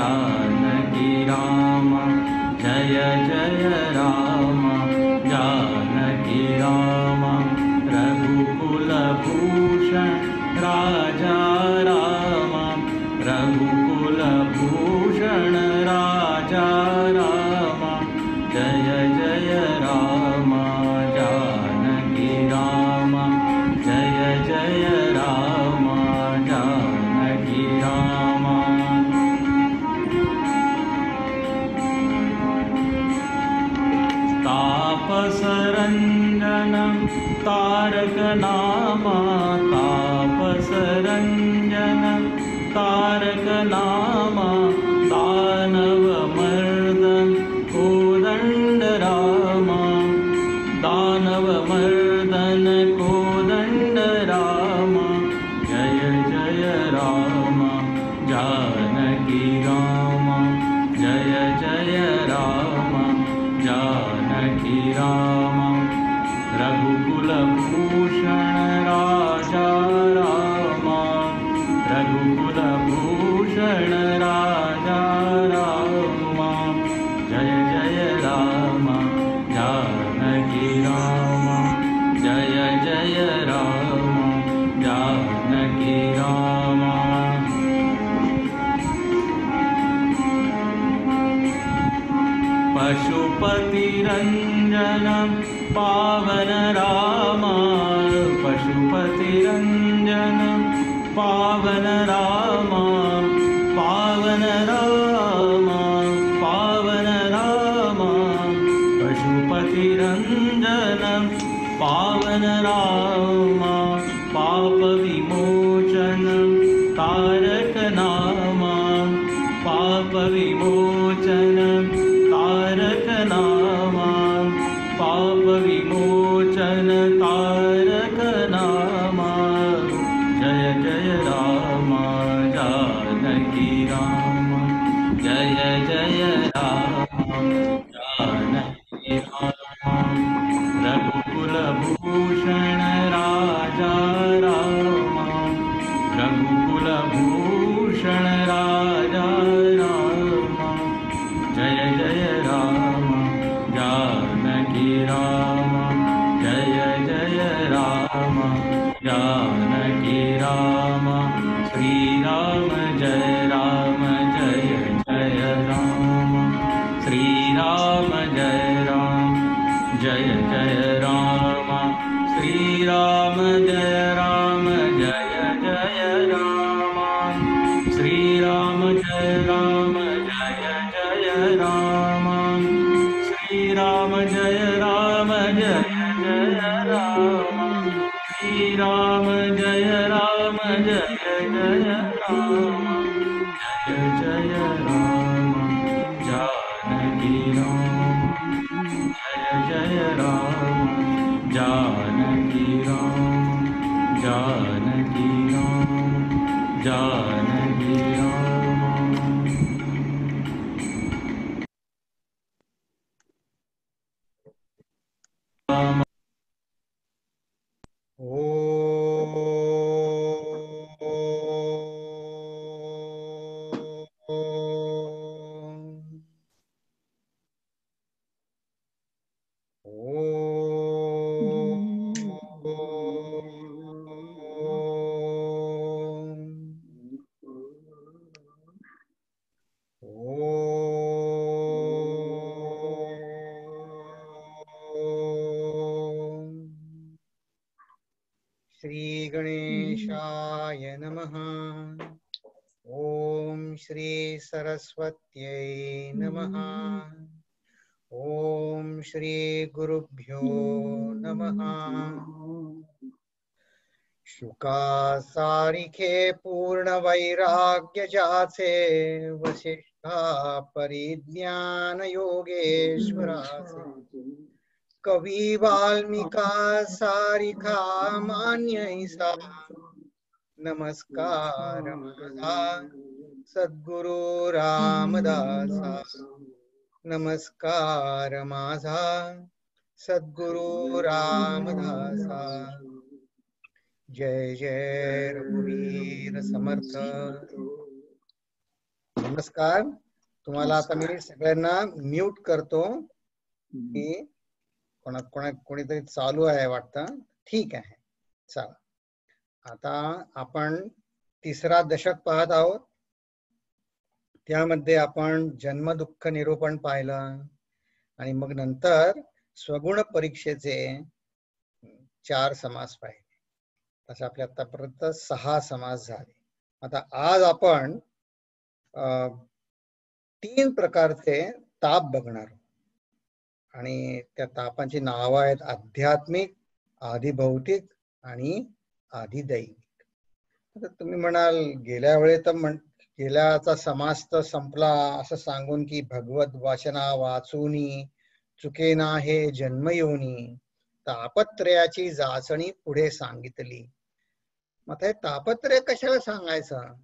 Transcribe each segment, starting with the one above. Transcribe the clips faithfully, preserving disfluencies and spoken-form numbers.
जानकी राम जय जय राम जानकी राम रघुकुल भूषण राजा राम रघुकुल भूषण राजा राम जय जय राम जानकी राम जय जय राम जानकी राम तापसरञ्जनं तारक नाम तापसरञ्जनं तारक नाम दानवमर्दन कोदण्ड राम दानवमर्दन कोदण्ड राम जय जय राम जानकी राम जय जय राम जानकी राम रघुकुल भूषण राजा राम रघुकुल भूषण राजा राम जय जय राम जानकी राम जय जय राम जानकी राम पशुपतिरञ्जनं पावन राम पशुपतिरञ्जनं पावन राम पावन राम पावन राम पशुपतिरञ्जनं पावन राम पापविमोचनं तारक नाम पापविमोचनं तारक नाम पापविमोचन तारक नाम जय जय राम जानकी राम जय जय राम जानकी राम रघुकुल भूषण राजा राम रघुकुल भूषण राजा राम जय जय राम जानकी राम जय जय राम जानकी राम श्री राम जय राम जय जय राम श्री राम जय राम जय जय राम श्री राम जय राम जय जय राम श्री राम जय राम जय जय राम श्री राम जय राम जय जय राम श्री राम जय राम जय जय राम जय जय राम जानकी राम जय जय राम जानकी राम जानकी राम जानकी राम श्री गणेशाय नमः। ओम श्री सरस्वत्यै नमः। ओम श्री गुरुभ्यो नमः। शुकासारिखे पूर्ण वैराग्य जासे वसिष्ठा परिज्ञान योगेश्वरासे कवि वाल्मीका सारिखा मान्य ईसा नमस्कार माझा सद्गुरु रामदासा नमस्कार माझा सद्गुरु रामदासा। जय जय रघुवीर समर्थ नमस्कार. तुम्हाला आता मी सगळ्यांना म्यूट करतो की कोणा कोणा कोणीतरी चालू आहे वाटतं. ठीक आहे, चला. आता आपण तिसरा दशक पाहत आहोत. त्यामध्ये आपण जन्म दुःख निरूपण पाहिलं आणि मग नंतर स्वगुण परीक्षेचे चार समास पाहिले. तसे आपले आतापर्यंत सहा समास झाले. आता आज आपण तीन प्रकारचे ताप बघणार आणि त्या तापांची नावं आहेत आध्यात्मिक, आधिभौतिक आणि आधिदैविक. आता तुम्ही म्हणाल गेल्या वेळे तर म्हण गेल्याचा समास तर संपला असं सांगून की भगवत वाचना वाचूनी चुकेना हे जन्मयोनी तापत्रयाची जाचणी पुढे सांगितली. मग हे तापत्रय कशाला सांगायचं?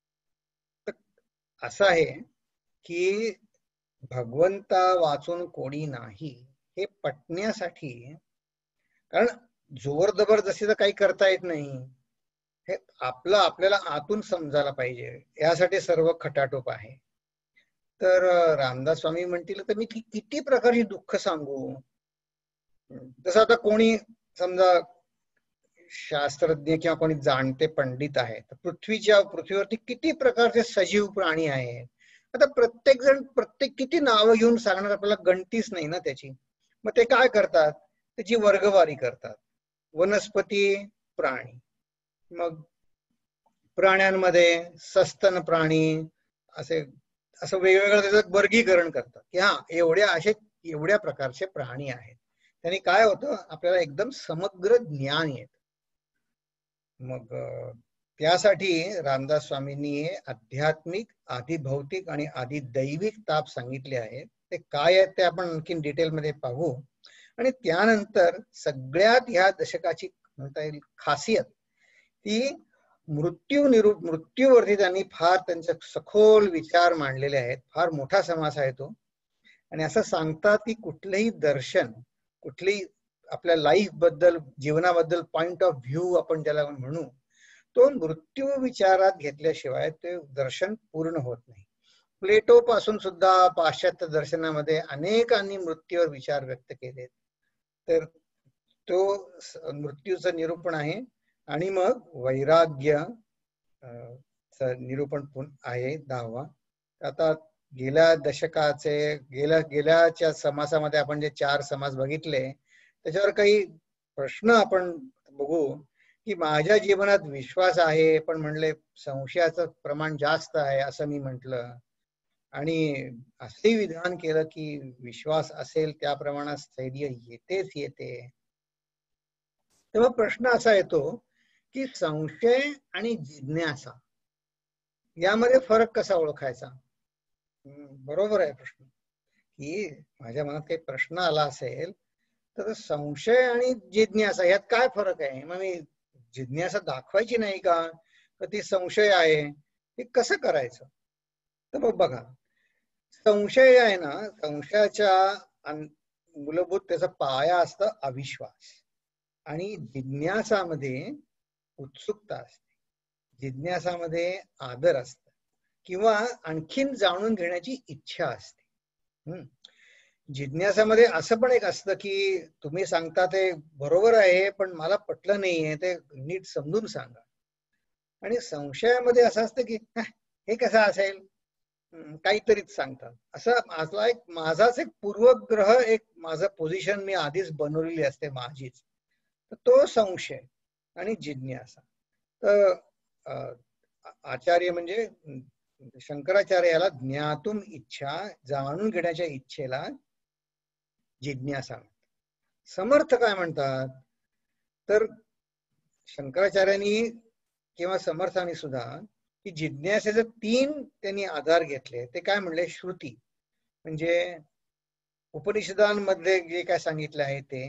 असं आहे की भगवंता वाचून कोणी नाही हे पटण्यासाठी, कारण जोर जबरदस्ती तर काही करता येत नाही, हे आपलं आपल्याला आतून समजायला पाहिजे, यासाठी सर्व खटाटोप आहे. तर रामदास स्वामी म्हणतील तर मी किती प्रकारची दुःख सांगू. जसं आता कोणी समजा शास्त्रज्ञ किंवा कोणी जाणते पंडित आहे, तर पृथ्वीच्या पृथ्वीवरती किती प्रकारचे सजीव प्राणी आहेत. आता प्रत्येक जण प्रत्येक किती नावं घेऊन सांगणार, आपल्याला गणतीच नाही ना त्याची. मग ते काय करतात, त्याची वर्गवारी करतात. वनस्पती, प्राणी, मग प्राण्यांमध्ये सस्तन प्राणी, असे असं वेगवेगळं त्याचं वर्गीकरण करतात की हा एवढ्या असे एवढ्या प्रकारचे प्राणी आहेत. त्यांनी काय होतं, आपल्याला एकदम समग्र ज्ञान येत. मग त्यासाठी रामदास स्वामींनी आध्यात्मिक, आधिभौतिक आणि आधिदैविक ताप सांगितले आहेत. ते काय आहेत ते आपण आणखीन डिटेलमध्ये पाहू. आणि त्यानंतर सगळ्यात ह्या दशकाची म्हणता येईल खासियत ती मृत्यू निरूप मृत्यूवरती त्यांनी फार त्यांचे सखोल विचार मांडलेले आहेत. फार मोठा समास आहे तो. आणि असं सांगतात की कुठलंही दर्शन, कुठलीही आपल्या लाईफ बद्दल, जीवनाबद्दल पॉइंट ऑफ व्ह्यू आपण ज्याला म्हणू, तो मृत्यू विचारात घेतल्याशिवाय ते दर्शन पूर्ण होत नाही. प्लेटो पासून सुद्धा पाश्चात्य दर्शनामध्ये अनेकांनी मृत्यूवर विचार व्यक्त केले. तर तो मृत्यूचं निरूपण आहे. आणि मग वैराग्य निरूपण आहे दहावा. आता गेल्या दशकाचे गेल्या गेल्याच्या समासामध्ये आपण जे चार समास बघितले त्याच्यावर काही प्रश्न आपण बघू की माझ्या जीवनात विश्वास आहे पण म्हणले संशयाचं प्रमाण जास्त आहे असं मी म्हटलं, आणि असे विधान केलं की विश्वास असेल त्या प्रमाणात स्थैर्य येतेच येते. तेव्हा प्रश्न असा येतो की संशय आणि जिज्ञासा यामध्ये फरक कसा ओळखायचा. बरोबर आहे प्रश्न, की माझ्या मनात काही प्रश्न आला असेल तर संशय आणि जिज्ञासा यात काय फरक आहे. मग मी जिज्ञासा दाखवायची नाही का, तर ती संशय आहे, हे कसं करायचं. तर मग बघा, संशय आहे ना, संशयाच्या मूलभूत त्याचा पाया असतं अविश्वास, आणि जिज्ञासामध्ये उत्सुकता असते, जिज्ञासामध्ये आदर असतं किंवा आणखीन जाणून घेण्याची इच्छा असते. हम्म जिज्ञासामध्ये असं पण एक असतं की तुम्ही सांगता ते बरोबर आहे पण मला पटलं नाहीये, ते नीट समजून सांगा. आणि संशयामध्ये असं असतं की हे कसं असेल, काहीतरीच सांगतात. असं माझा एक माझाच एक पूर्वग्रह, एक माझं पोझिशन मी आधीच बनवलेली असते माझीच, तर तो संशय आणि जिज्ञासा. तर आचार्य म्हणजे शंकराचार्य याला ज्ञातुम इच्छा, जाणून घेण्याच्या इच्छेला जिज्ञासा. समर्थ काय म्हणतात, तर शंकराचार्यांनी किंवा समर्थांनी सुद्धा की जिज्ञासेचे तीन त्यांनी आधार घेतले. ते काय म्हणले, श्रुती म्हणजे उपनिषदांमध्ये जे काय सांगितलं आहे ते,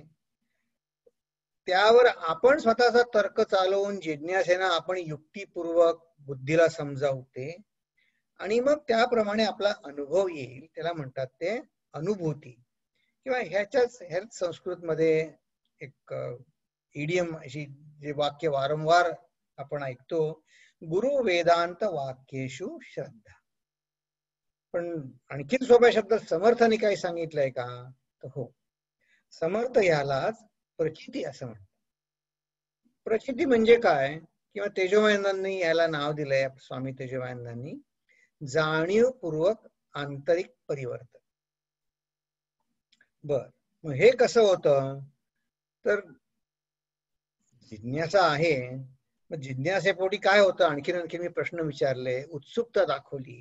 त्यावर आपण स्वतःचा तर्क चालवून जिज्ञासेना आपण युक्तिपूर्वक बुद्धीला समजावते आणि मग त्याप्रमाणे आपला अनुभव येईल, त्याला म्हणतात ते अनुभूती. किंवा ह्याच्याच ह्याच संस्कृत मध्ये एक इडियम अशी जे वाक्य वारंवार आपण ऐकतो, गुरु वेदांत वाक्येषु श्रद्धा. पण आणखीन सोप्या शब्दात समर्थाने काही सांगितलंय का? तर हो, समर्थ ह्यालाच प्रचिती असं म्हणतात. प्रचिती म्हणजे काय? किंवा तेजोमयांनी याला नाव दिलंय स्वामी तेजोमयांनी, जाणीवपूर्वक आंतरिक परिवर्तन. बर, मग हे कसं होतं? तर जिज्ञासा आहे, मग जिज्ञासेपोटी काय होतं? आणखीन आणखी मी प्रश्न विचारले, उत्सुकता दाखवली,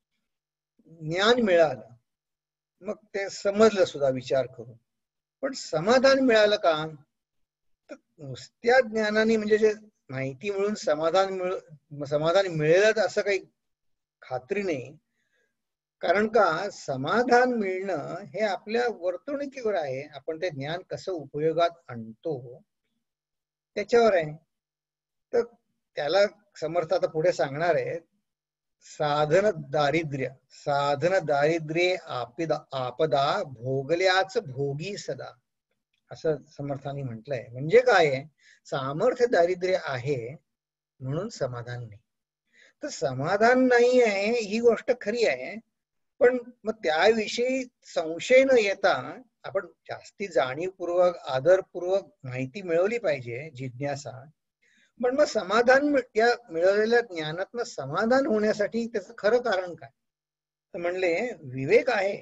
ज्ञान मिळालं, मग ते समजलं सुद्धा विचार करून. पण समाधान मिळालं का? तर नुसत्या ज्ञानाने म्हणजे जे माहिती मिळून समाधान मिळ समाधान मिळेलच असं काही खात्री नाही. कारण का, समाधान मिळणं हे आपल्या वर्तणुकीवर आहे. आपण ते ज्ञान कसं उपयोगात आणतो त्याच्यावर आहे. तर त्याला समर्थ आता पुढे सांगणार आहे, साधन दारिद्र्य साधन दारिद्र्ये आपिदा आपदा भोगल्याच भोगी सदा, असं समर्थांनी म्हटलंय. म्हणजे काय आहे? सामर्थ्य दारिद्र्य आहे म्हणून समाधान नाही. तर समाधान नाही आहे ही गोष्ट खरी आहे, पण मग त्याविषयी संशय न येता आपण जास्ती जाणीवपूर्वक आदरपूर्वक माहिती मिळवली पाहिजे, जिज्ञासा. पण मग समाधान, या मिळवलेल्या ज्ञानातनं समाधान होण्यासाठी त्याचं खरं कारण काय? तर म्हणले, विवेक आहे,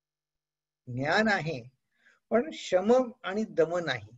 ज्ञान आहे, पण शम आणि दम नाही.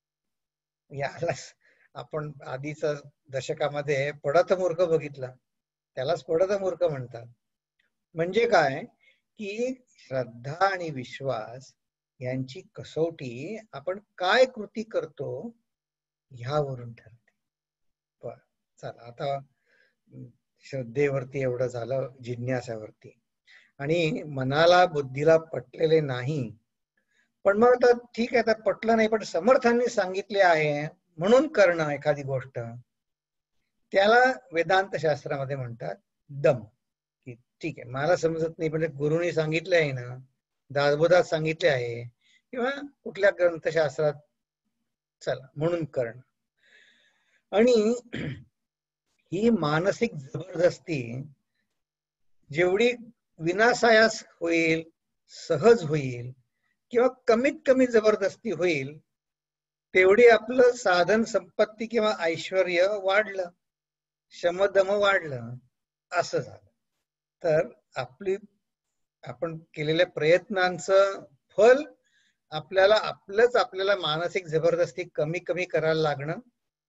याला आपण आधीच दशकामध्ये पडत मूर्ख बघितला, त्यालाच पडत मूर्ख म्हणतात. म्हणजे काय की श्रद्धा आणि विश्वास यांची कसोटी आपण काय कृती करतो ह्यावरून ठरते. बर, चला आता श्रद्धेवरती एवढं झालं, जिज्ञासावरती. आणि मनाला बुद्धीला पटलेले नाही, पण मग आता ठीक आहे, आता पटलं नाही, पण समर्थांनी सांगितले आहे म्हणून करणं एखादी गोष्ट, त्याला वेदांत शास्त्रामध्ये म्हणतात दम. की ठीक आहे, मला समजत नाही, पण गुरुनी सांगितले आहे ना, दासबोधात सांगितले आहे किंवा कुठल्या ग्रंथशास्त्रात, चला म्हणून करणं. आणि ही मानसिक जबरदस्ती जेवढी विनासायास होईल, सहज होईल, किंवा कमीत कमी जबरदस्ती होईल, तेवढी आपलं साधन संपत्ती किंवा ऐश्वर्य वाढलं, शमदम वाढलं, असं झालं. तर आपली आपण केलेल्या प्रयत्नांचं फल आपल्याला आपलंच आपल्याला मानसिक जबरदस्ती कमी कमी करायला लागणं,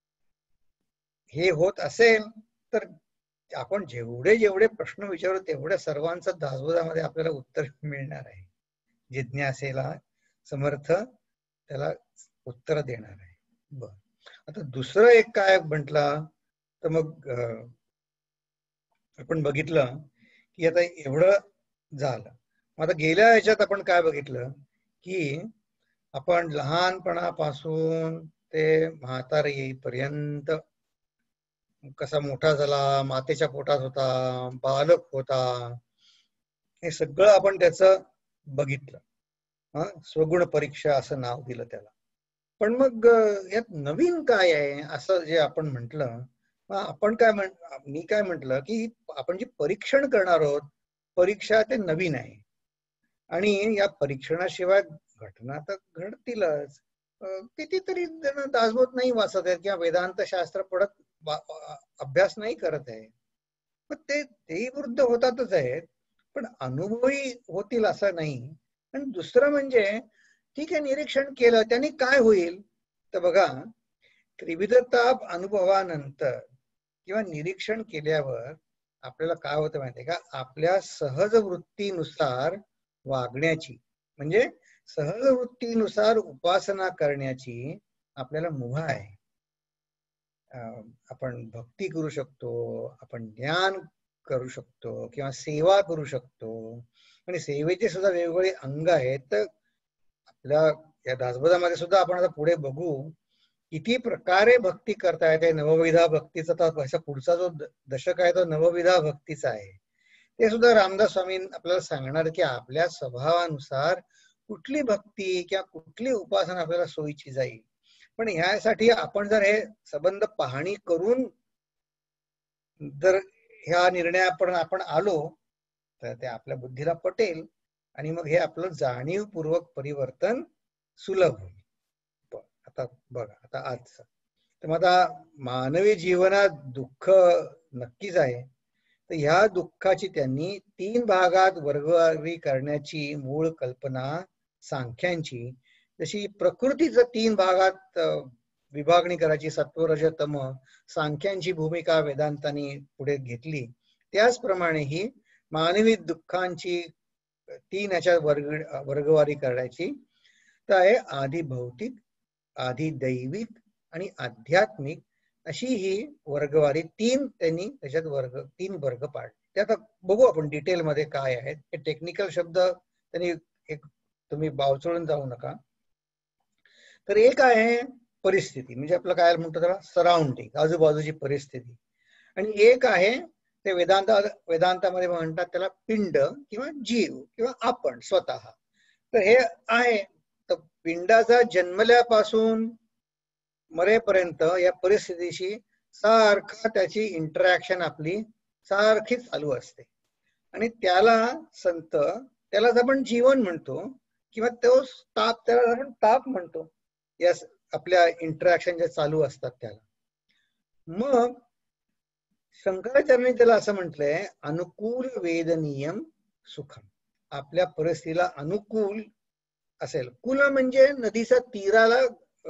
हे होत असेल तर आपण जेवढे जेवढे प्रश्न विचारू तेवढ्या सर्वांचं दासबोधामध्ये आपल्याला उत्तर मिळणार आहे. जिज्ञासेला समर्थ त्याला उत्तर देणार आहे. बर, आता दुसरं एक काय म्हटलं, तर मग आपण बघितलं की आता एवढं झालं. आता गेल्या ह्याच्यात आपण काय बघितलं की आपण लहानपणापासून ते म्हातारे येईपर्यंत कसा मोठा झाला, मातेच्या पोटात होता, बालक होता, हे सगळं आपण त्याचं बघितलं. हा, स्वगुण परीक्षा असं नाव दिलं त्याला. पण मग यात नवीन काय आहे असं जे आपण म्हटलं, आपण काय म्हण मी काय म्हटलं की आपण जे परीक्षण करणार आहोत, परीक्षा ते नवीन आहे, आणि या परीक्षणाशिवाय घटना तर घडतीलच. कितीतरी जण दासबोध नाही वाचत आहेत किंवा वेदांत शास्त्र पडत अभ्यास नाही करत आहे, मग ते तेही वृद्ध होतातच आहेत, पण अनुभवी होतील असं नाही. आणि दुसरं म्हणजे ठीक आहे, निरीक्षण केलं त्यांनी काय होईल, तर बघा, त्रिविध ताप अनुभवानंतर किंवा निरीक्षण केल्यावर आपल्याला काय होतं माहितीये का, आपल्या सहज वृत्तीनुसार वागण्याची, म्हणजे सहज वृत्तीनुसार उपासना करण्याची आपल्याला मुभा आहे. आपण भक्ती करू शकतो, आपण ज्ञान करू शकतो, किंवा सेवा करू शकतो, आणि सेवेचे सुद्धा वेगवेगळे अंग आहेत. तर आपल्या या दासबोधामध्ये सुद्धा आपण आता पुढे बघू किती प्रकारे भक्ती करता येते. नवविधा भक्तीचा तर पुढचा जो दशक आहे तो नवविधा भक्तीचा आहे. ते सुद्धा रामदास स्वामी आपल्याला सांगणार की आपल्या स्वभावानुसार कुठली भक्ती किंवा कुठली उपासना आपल्याला सोयीची जाईल. पण ह्यासाठी आपण जर हे संबंध पाहणी करून जर ह्या निर्णयापर्यंत आपण आलो तर ते आपल्या बुद्धीला पटेल आणि मग हे आपलं जाणीवपूर्वक परिवर्तन सुलभ होईल. आता बघा आता आजचं तर मग आता मानवी जीवनात दुःख नक्कीच आहे. तर ह्या दुःखाची त्यांनी तीन भागात वर्गवारी करण्याची मूळ कल्पना सांख्यांची, जशी प्रकृतीचं तीन भागात विभागणी करायची सत्व रज तम, सांख्यांची भूमिका वेदांतांनी पुढे घेतली, त्याचप्रमाणे ही मानवी दुःखांची तीन याच्यात वर्ग वर्गवारी करायची. तर आहे आधी भौतिक, आधी दैविक आणि आध्यात्मिक अशी ही वर्गवारी तीन त्यांनी त्याच्यात वर्ग तीन वर्ग पाडले. ते आता बघू आपण डिटेल मध्ये काय आहेत. हे टेक्निकल शब्द त्यांनी एक तुम्ही बावचळून जाऊ नका. तर एक आहे परिस्थिती, म्हणजे आपलं काय म्हणतो त्याला सराउंडिंग, आजूबाजूची परिस्थिती. आणि एक आहे ते वेदांत वेदांतामध्ये म्हणतात त्याला पिंड किंवा जीव किंवा आपण स्वतः. तर हे आहे तर पिंडाचा जन्मल्यापासून मरेपर्यंत या परिस्थितीशी सारखं त्याची इंटरॅक्शन आपली सारखी चालू असते. आणि त्याला संत त्यालाच आपण जीवन म्हणतो किंवा तो ताप त्याला आपण ताप म्हणतो, या आपल्या इंटरॅक्शन जे चालू असतात त्याला. मग शंकराचार्यांनी त्याला असं म्हटलंय अनुकूल वेदनीयम सुखम. आपल्या परिस्थितीला अनुकूल असेल, कुल म्हणजे नदीच्या तीराला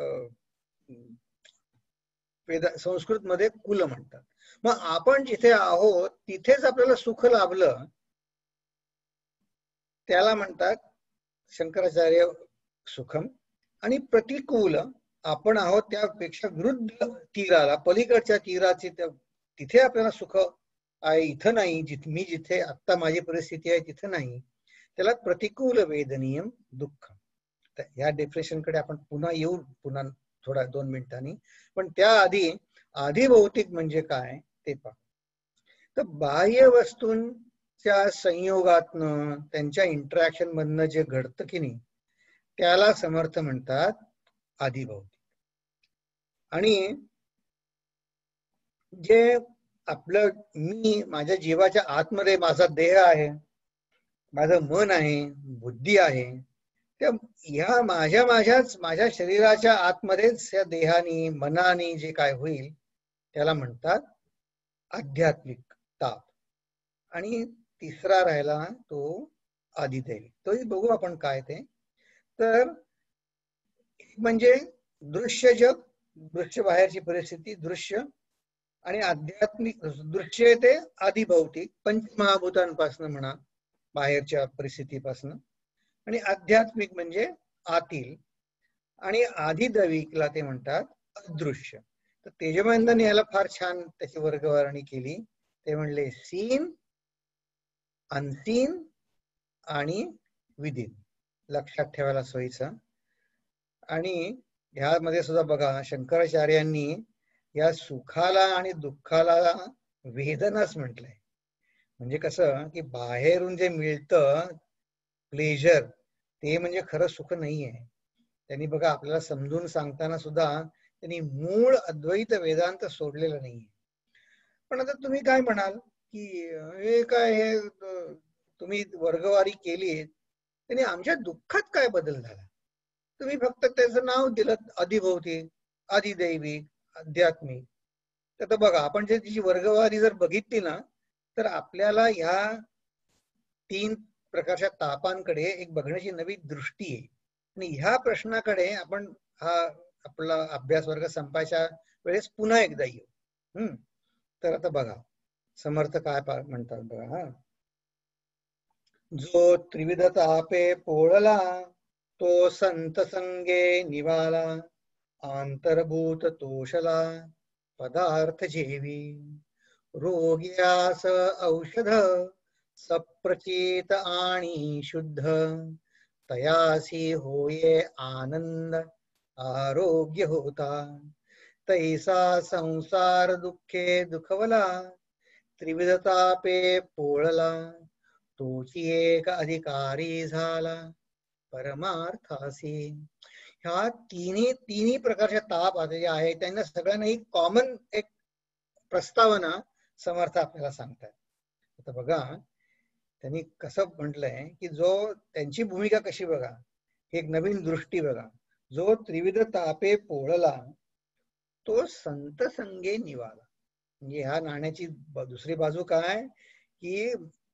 वेद संस्कृत मध्ये कुल म्हणतात. मग आपण जिथे आहोत तिथेच आपल्याला सुख लाभलं त्याला म्हणतात शंकराचार्य सुखम. आणि प्रतिकूल आपण आहोत त्यापेक्षा विरुद्ध तीराला, पलीकडच्या तीराची तिथे आपल्याला सुख आहे, इथं नाही, जिथे मी जिथे आता माझी परिस्थिती आहे तिथं नाही, त्याला प्रतिकूल वेदनीयम दुःख. तर या डेफिनेशन कडे आपण पुन्हा येऊ पुन्हा थोडा दोन मिनिटांनी. पण त्याआधी आधी भौतिक म्हणजे काय ते पहा. तर बाह्य वस्तूंच्या संयोगातनं त्यांच्या इंटरॅक्शन मधनं जे घडतं की नाही त्याला समर्थ म्हणतात आधिभौतिक. आणि जे आपलं मी माझ्या जीवाच्या आतमध्ये माझा देह आहे, माझं मन आहे, बुद्धी आहे, त्या ह्या माझ्या माझ्याच माझ्या शरीराच्या आतमध्येच या देहानी मनाने जे काय होईल त्याला म्हणतात आध्यात्मिक ताप. आणि तिसरा राहिला तो आदिदैविक. तोही बघू आपण काय ते. तर म्हणजे दृश्य जग, दृश्य बाहेरची परिस्थिती दृश्य, आणि आध्यात्मिक दृश्य ते आदिभौतिक पंचमहाभूतांपासून म्हणा बाहेरच्या परिस्थितीपासून, आणि आध्यात्मिक म्हणजे आतील, आणि आदिदैविकला ते म्हणतात अदृश्य. तर तेजबंधांनी याला फार छान त्याची वर्गवारणी केली. ते म्हणले सीन, अनसीन आणि विदिन. लक्षात ठेवायला सोयीचं. आणि ह्यामध्ये सुद्धा बघा शंकराचार्यांनी या सुखाला आणि दुःखाला वेदनाच म्हटलंय. म्हणजे कसं की बाहेरून जे मिळतं प्लेजर ते म्हणजे खरं सुख नाहीये. त्यांनी बघा आपल्याला समजून सांगताना सुद्धा त्यांनी मूळ अद्वैत वेदांत सोडलेलं नाहीये. पण आता तुम्ही काय म्हणाल की हे काय हे तुम्ही वर्गवारी केली, त्यांनी आमच्या दुःखात काय बदल झाला? तुम्ही फक्त त्याचं नाव दिलं अधिभौतिक, आदिदैविक, आध्यात्मिक. तर बघा आपण जे तिची वर्गवारी जर बघितली ना तर आपल्याला ह्या तीन प्रकारच्या तापांकडे एक बघण्याची नवी दृष्टी आहे. आणि ह्या प्रश्नाकडे आपण हा आपला अभ्यास वर्ग संपायच्या वेळेस पुन्हा एकदा येऊ. हम्म तर आता बघा समर्थ काय म्हणतात बघा. हा जो त्रिविध तापे पोळला तो संत संगे निवाला, अंतर्भूत तोषला पदार्थ जेवी, रोग्यास औषध सप्रचित आणि शुद्ध, तयासी होये आनंद आरोग्य होता. तैसा संसार दुःखे दुखवला, त्रिविध तापे पोळला, तोची एक अधिकारी झाला परमार्थासी. ह्या तिन्ही तिन्ही प्रकारच्या ताप जे आहे त्यांना सगळ्यांना एक कॉमन एक प्रस्तावना समर्थ आपल्याला सांगतात. आता बघा त्यांनी कसं म्हटलंय की जो त्यांची भूमिका कशी बघा, एक नवीन दृष्टी बघा. जो त्रिविध तापे पोळला तो संत संगे निवाला. म्हणजे ह्या नाण्याची दुसरी बाजू काय की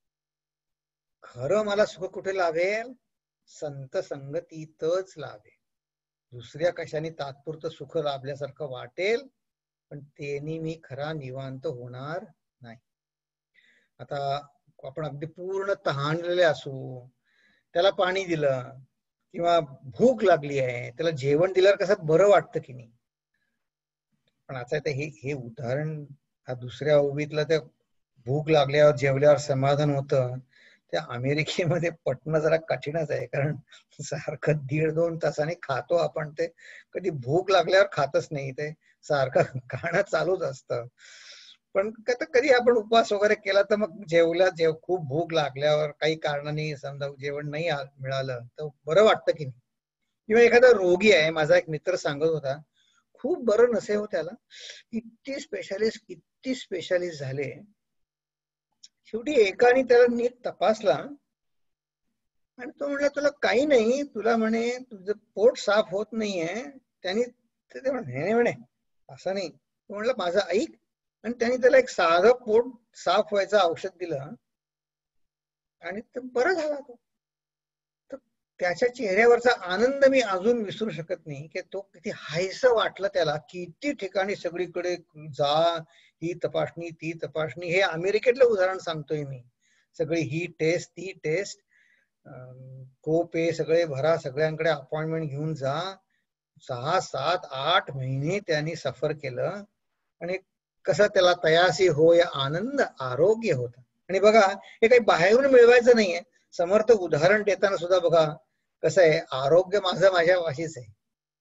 खरं मला सुख कुठे लाभेल, संत संगतीतच लाभेल. दुसऱ्या कशाने तात्पुरतं सुख लाभल्यासारखं वाटेल पण त्यांनी मी खरा निवांत होणार नाही. आता आपण अगदी पूर्ण तहानलेले असू, त्याला पाणी दिलं किंवा भूक लागली आहे, त्याला जेवण दिल्यावर कसं बरं वाटतं की नाही. पण आता हे हे उदाहरण हा दुसऱ्या ओबीतलं त्या भूक लागल्यावर जेवल्यावर समाधान होतं, त्या अमेरिकेमध्ये पटणं जरा कठीणच आहे. कारण सारखं दीड दोन तासाने खातो आपण, ते कधी भूक लागल्यावर खातच नाही, ते सारखं खाणं चालूच असतं. पण कधी आपण उपवास वगैरे केला तर मग जेवला जेव खूप भूक लागल्यावर काही कारणाने समजा जेवण नाही मिळालं तर बरं वाटतं की नाही. किंवा एखादा रोगी आहे, माझा एक मित्र सांगत होता, खूप बरं नसे हो त्याला, किती स्पेशालिस्ट किती स्पेशालिस्ट झाले, शेवटी एकाने त्याला नीट तपासला आणि तो म्हणला तुला काही नाही, तुला म्हणे तुझं पोट साफ होत नाहीये. त्यांनी ते म्हणे म्हणे असं नाही, तो म्हणला माझं ऐक, आणि त्यांनी त्याला एक साधं पोट साफ व्हायचं औषध दिलं आणि ते बरं झाला. तो तर त्याच्या चेहऱ्यावरचा आनंद मी अजून विसरू शकत नाही, की तो किती हायसं वाटलं त्याला. किती ठिकाणी सगळीकडे जा, ही तपासणी ती तपासणी, हे अमेरिकेतलं उदाहरण सांगतोय मी. सगळी ही टेस्ट ती टेस्ट, कोप आहे सगळे भरा, सगळ्यांकडे अपॉइंटमेंट घेऊन जा. सहा सात आठ महिने त्यांनी सफर केलं आणि कसं त्याला तयासी होय आनंद आरोग्य होता. आणि बघा हे काही बाहेरून मिळवायचं नाहीये. समर्थ उदाहरण देताना सुद्धा बघा कसं आहे, आरोग्य माझं माझ्या पाशीच आहे.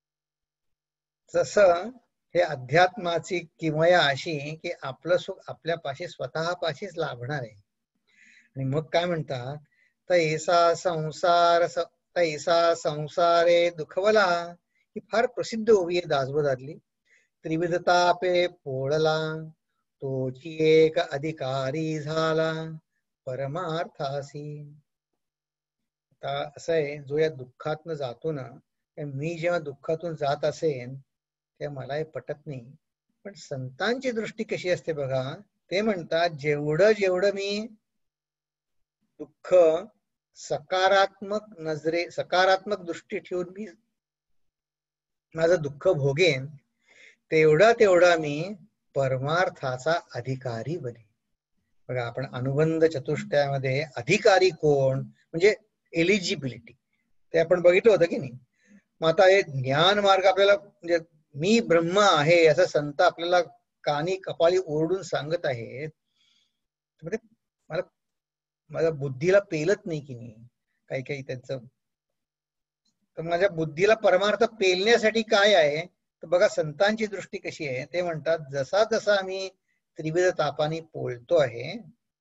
तसं हे अध्यात्माची किमया अशी की आपलं सुख आपल्या पाशी स्वतः पाशीच लाभणार आहे. आणि मग काय म्हणतात, तैसा संसार तैसा संसारे दुखवला, ही फार प्रसिद्ध ओवी आहे दासबोधातली. त्रिविध तापे पोळला तोची एक अधिकारी झाला परमार्थासी. आता असं आहे, जो या दुःखातून जातो ना, मी जेव्हा दुःखातून जात असेन तेव्हा मला हे पटत नाही. पण संतांची दृष्टी कशी असते बघा, ते म्हणतात जेवढं जेवढं मी दुःख सकारात्मक नजरे सकारात्मक दृष्टी ठेवून मी माझं दुःख भोगेन, तेवढा तेवढा मी परमार्थाचा अधिकारी बने. बघा आपण अनुबंध चतुष्टयामध्ये अधिकारी कोण म्हणजे एलिजिबिलिटी ते आपण बघितलं होतं की नाही. मग आता हे ज्ञान मार्ग आपल्याला म्हणजे मी ब्रह्म आहे असं संत आपल्याला कानी कपाळी ओरडून सांगत आहेत, म्हणजे मला माझ्या बुद्धीला पेलत नाही की नाही काही काही त्यांचं. तर माझ्या बुद्धीला परमार्थ पेलण्यासाठी काय आहे तर बघा संतांची दृष्टी कशी आहे. ते म्हणतात जसा जसा आम्ही त्रिविध तापाने पोळतो आहे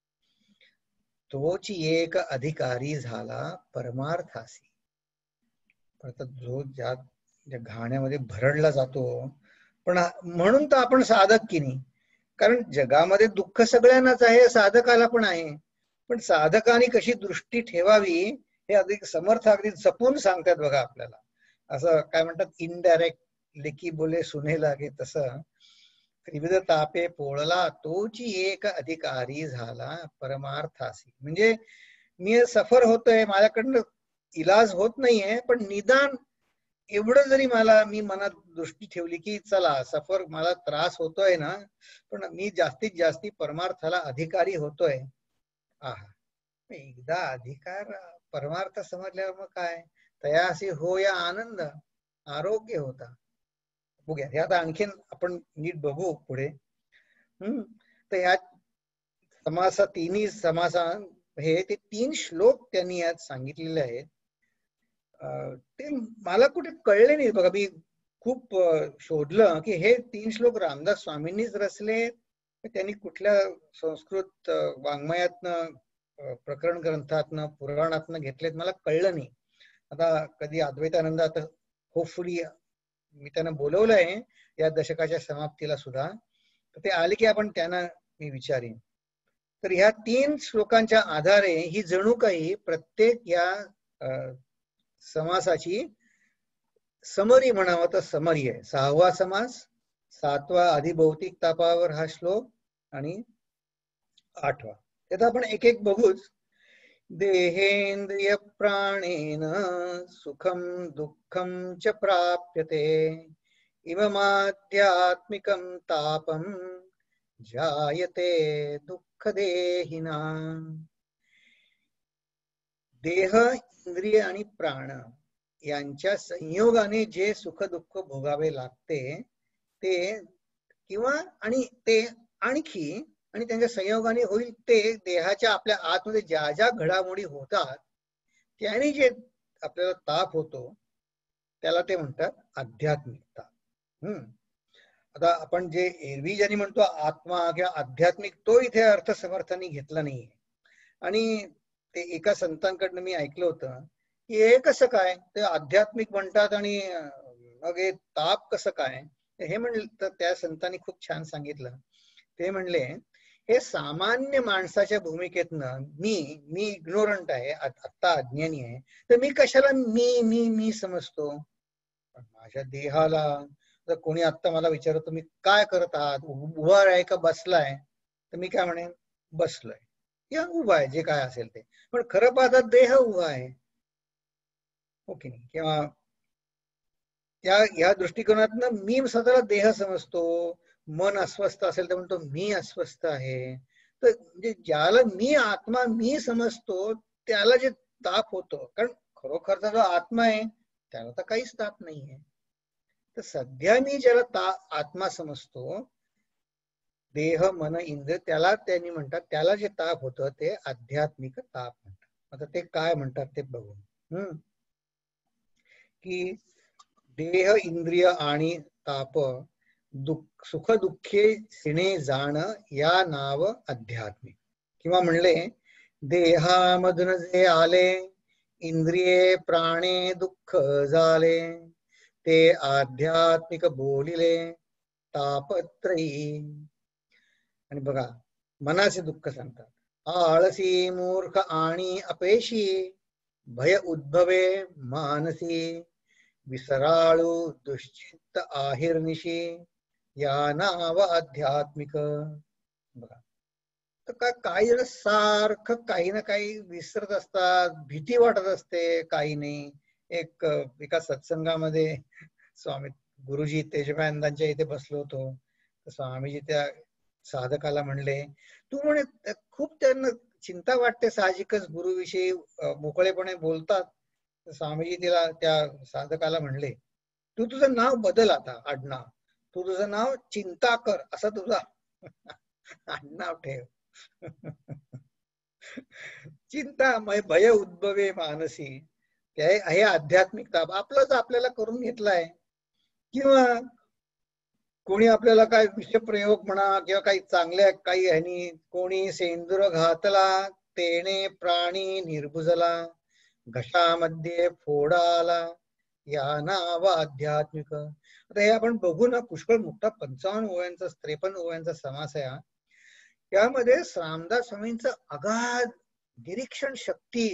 तोची एक अधिकारी झाला परमार्थासी. जो ज्या घाण्यामध्ये भरडला जातो, पण म्हणून तर आपण साधक की नाही. कारण जगामध्ये दुःख सगळ्यांनाच आहे, साधकाला पण आहे. पण साधकाने कशी दृष्टी ठेवावी हे अधिक समर्थ अगदी जपून सांगतात बघा आपल्याला. असं काय म्हणतात, इनडायरेक्ट लेकी बोले सुने लागे, तसं त्रिविध तापे पोळला तोची एक अधिकारी झाला परमार्थासी. म्हणजे मी सफर होतोय, माझ्याकडनं इलाज होत नाहीये, पण निदान एवढं जरी मला मी मनात दृष्टी ठेवली की चला सफर मला त्रास होतोय ना, पण मी जास्तीत जास्ती परमार्थाला अधिकारी होतोय. आहा, एकदा अधिकार परमार्थ समजल्यावर मग काय, तयासी हो या आनंद आरोग्य होता. बघूया हे आता आणखीन आपण नीट बघू पुढे. हम्म तर या समासा तिन्ही समासा हे ते तीन श्लोक त्यांनी यात सांगितलेले आहेत. ते मला कुठे कळले नाही बघा. मी खूप शोधलं की हे तीन श्लोक रामदास स्वामींनीच रचले, त्यांनी कुठल्या संस्कृत वाङ्मयातनं प्रकरण ग्रंथातनं पुराणातनं घेतलेत मला कळलं नाही. आता कधी अद्वैतानंद आता होपफुली मी त्यांना बोलवलंय या दशकाच्या समाप्तीला सुद्धा, तर ते आले की आपण त्यांना मी विचारीन. तर ह्या तीन श्लोकांच्या आधारे ही जणू काही प्रत्येक या समासाची समरी म्हणावं तर समरी आहे. सहावा समास, सातवा अधिभौतिक तापावर हा श्लोक आणि आठवा. त्यात आपण एक एक बघूच. देहेंद्रिय प्राणेन सुखम दुःखम च प्राप्यते इममाध्यात्मिकं तापम जायते दुःख देहिना. देह, इंद्रिय आणि प्राण यांच्या संयोगाने जे सुख दुःख भोगावे लागते ते, किंवा आणि ते आणखी आणि त्यांच्या संयोगाने होईल ते देहाच्या आपल्या आतमध्ये ज्या ज्या घडामोडी होतात त्याने जे आपल्याला ताप होतो त्याला ते म्हणतात आध्यात्मिक ताप. हम्म आता आपण जे एरवी ज्यांनी म्हणतो आत्मा किंवा आध्यात्मिक, तो इथे अर्थ समर्थांनी घेतला नाहीये. आणि ते एका संतांकडनं मी ऐकलं होतं की हे कसं काय ते आध्यात्मिक म्हणतात आणि मग हे ताप कसं काय. हे म्हणलं तर त्या संतांनी खूप छान सांगितलं. ते म्हणले हे सामान्य माणसाच्या भूमिकेतनं मी मी इग्नोरंट आहे, आत्ता अज्ञानी आहे, तर मी कशाला मी मी मी समजतो. माझ्या देहाला जर कोणी आत्ता मला विचारत तुम्ही काय करत आहात, उभा आहे का बसलाय, तर मी काय म्हणेन बसलोय किंवा उभा आहे, जे काय असेल ते. पण खरं पाहता देह उभा आहे, हो की नाही. किंवा त्या या दृष्टिकोनातनं मी स्वतःला देह समजतो. मन अस्वस्थ असेल तर म्हणतो मी अस्वस्थ आहे. तर म्हणजे ज्याला मी आत्मा मी समजतो त्याला जे ताप होतो, कारण खरोखरचा जो आत्मा आहे त्याला तर काहीच ताप नाहीये. तर सध्या मी ज्याला ता आत्मा समजतो, देह मन इंद्रिय, त्याला त्यांनी म्हणतात त्याला जे ताप होतं ते आध्यात्मिक ताप म्हणतात. आता ते काय म्हणतात ते बघू. हम्म की देह इंद्रिय आणि ताप दुःख सुख दुःखे सिणे जाण या नाव आध्यात्मिक. किंवा म्हणले देहामधून जे आले इंद्रिये प्राणे दुःख झाले ते आध्यात्मिक बोलिले तापत्रयी. आणि बघा मनाचे दुःख सांगतात. आळसी मूर्ख आणि अपेशी भय उद्भवे मानसी विसराळू दुश्चित्त आहिर्निशी या नाव आध्यात्मिक. बघा तर का काही जण सारखं काही ना काही विसरत असतात, भीती वाटत असते, काही नाही. एक एका सत्संगामध्ये स्वामी गुरुजी तेजमानंदांच्या इथे बसलो होतो. स्वामीजी त्या साधकाला म्हणले तू म्हणे खूप त्यांना चिंता वाटते, साहजिकच गुरुविषयी मोकळेपणे बोलतात. स्वामीजी तिला त्या साधकाला म्हणले तू तुझं नाव बदल, आता आडनाव तू तुझं नाव चिंताकर असं तुझा आडनाव ठेव. चिंता भय उद्भवे मानसी, हे आध्यात्मिकता आपलंच आपल्याला करून घेतलाय. किंवा कोणी आपल्याला काय विषप्रयोग म्हणा किंवा काही चांगल्या काही ह्यानी कोणी सेंदूर घातला तेने प्राणी निर्भुजला घशामध्ये फोडा आला या नाव आध्यात्मिक. आता हे आपण बघू ना, पुष्कळ मोठा पंचावन्न ओव्यांचा त्रेपन्न ओव्यांचा समास आहे. त्यामध्ये रामदास स्वामींचं अगाध निरीक्षण शक्ती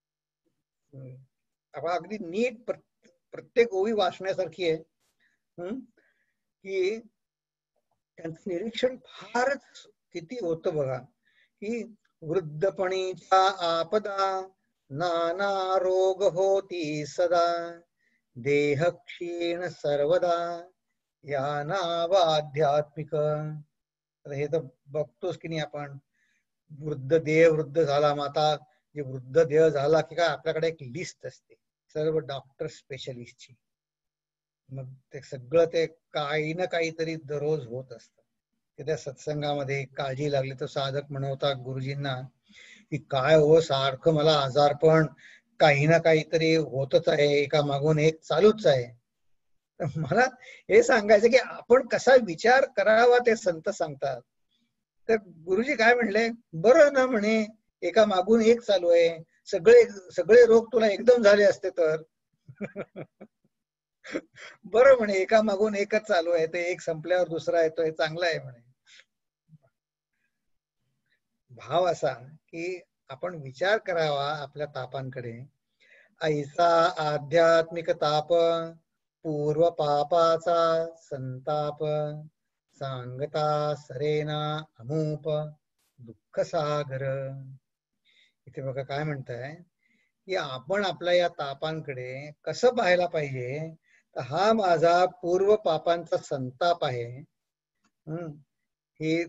अगदी नीट प्रत्येक ओवी वाचण्यासारखी आहे. हम्म की त्यांचं निरीक्षण फारच किती होतं बघा. की वृद्धपणीच्या आपदा नाना रोग होती सदा देह क्षीण सर्वदा या नाव आध्यात्मिक. हे तर बघतोच की नाही आपण, वृद्ध देह वृद्ध झाला, माता जे वृद्ध देह झाला की काय आपल्याकडे एक लिस्ट असते सर्व डॉक्टर स्पेशलिस्टची. मग ते सगळं ते काही ना काहीतरी दररोज होत असतं. त्या सत्संगामध्ये काळजी लागली तर साधक म्हणवता गुरुजींना की काय हो सारखं मला आजारपण काही ना काहीतरी होतच आहे, एका मागून एक चालूच आहे. मला हे सांगायचं की आपण कसा विचार करावा ते संत सांगतात. तर गुरुजी काय म्हणले, बरं ना म्हणे एका मागून एक चालू आहे, सगळे सगळे रोग तुला एकदम झाले असते तर बरं म्हणे एका मागून एकच चालू आहे, ते एक संपल्यावर दुसरा येतोय, चांगला आहे म्हणे. भाव असा की आपण विचार करावा आपल्या तापांकडे. ऐसा आध्यात्मिक ताप पूर्व पापाचा संताप सांगता सरेना अमूप दुःख सागर. इथे बघा काय म्हणताय की आपण आपल्या या तापांकडे कसं पाहायला पाहिजे. तर हा माझा पूर्व पापांचा संताप आहे. हम्म हे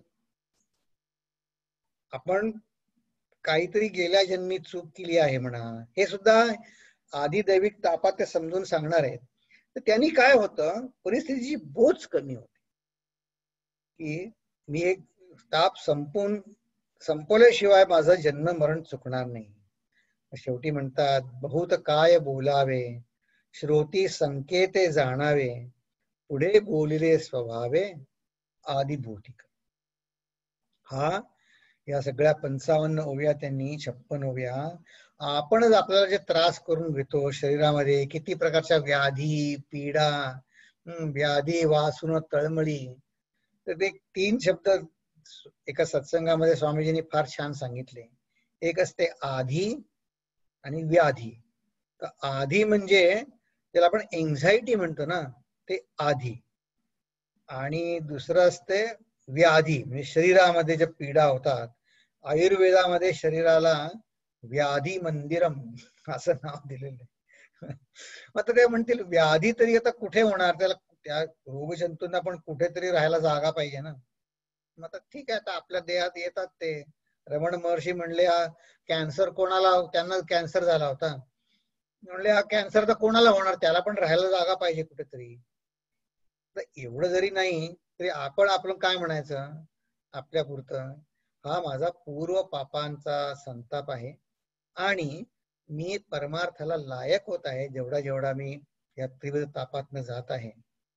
आपण काहीतरी गेल्या जन्मी चूक केली आहे म्हणा, हे सुद्धा आदिदैविक तापात ते समजून सांगणार आहेत. तर त्यांनी काय होतं, परिस्थितीची बोच कमी होते की मी एक ताप संपून संपवल्याशिवाय माझं जन्म मरण चुकणार नाही. शेवटी म्हणतात बहुत काय बोलावे श्रोती संकेते जाणावे पुढे बोलिले स्वभावे आदिभूतिक. हा या सगळ्या पंचावन्न ओव्या त्यांनी छप्पन ओव्या आपणच आपल्याला जे त्रास करून घेतो शरीरामध्ये, किती प्रकारच्या व्याधी पीडा, व्याधी वासून तळमळी. तर ते तीन शब्द एका सत्संगामध्ये स्वामीजींनी फार छान सांगितले. एक असते आधी आणि व्याधी. तर आधी म्हणजे ज्याला आपण एन्झायटी म्हणतो ना, ते आधी. आणि दुसरं असते व्याधी, म्हणजे शरीरामध्ये ज्या पीडा होतात. आयुर्वेदामध्ये शरीराला व्याधी मंदिरम असं नाव दिलेलं आहे. आता ते म्हणतील व्याधी तरी आता कुठे होणार, त्याला त्या रोगजंतूंना पण कुठेतरी राहायला जागा पाहिजे ना. मग आता ठीक आहे, आता आपल्या देहात येतात ते. रमण महर्षी म्हणले हा कॅन्सर कोणाला, त्यांना कॅन्सर झाला होता, म्हणले हा कॅन्सर तर कोणाला होणार, त्याला पण राहायला जागा पाहिजे कुठेतरी. तर एवढं जरी नाही तरी आपण आपलं काय म्हणायचं आपल्या पुरतं, हा माझा पूर्व पापांचा संताप आहे आणि मी परमार्थाला लायक होत आहे जेवढा जेवढा मी या तीव्र तापातनं जात आहे.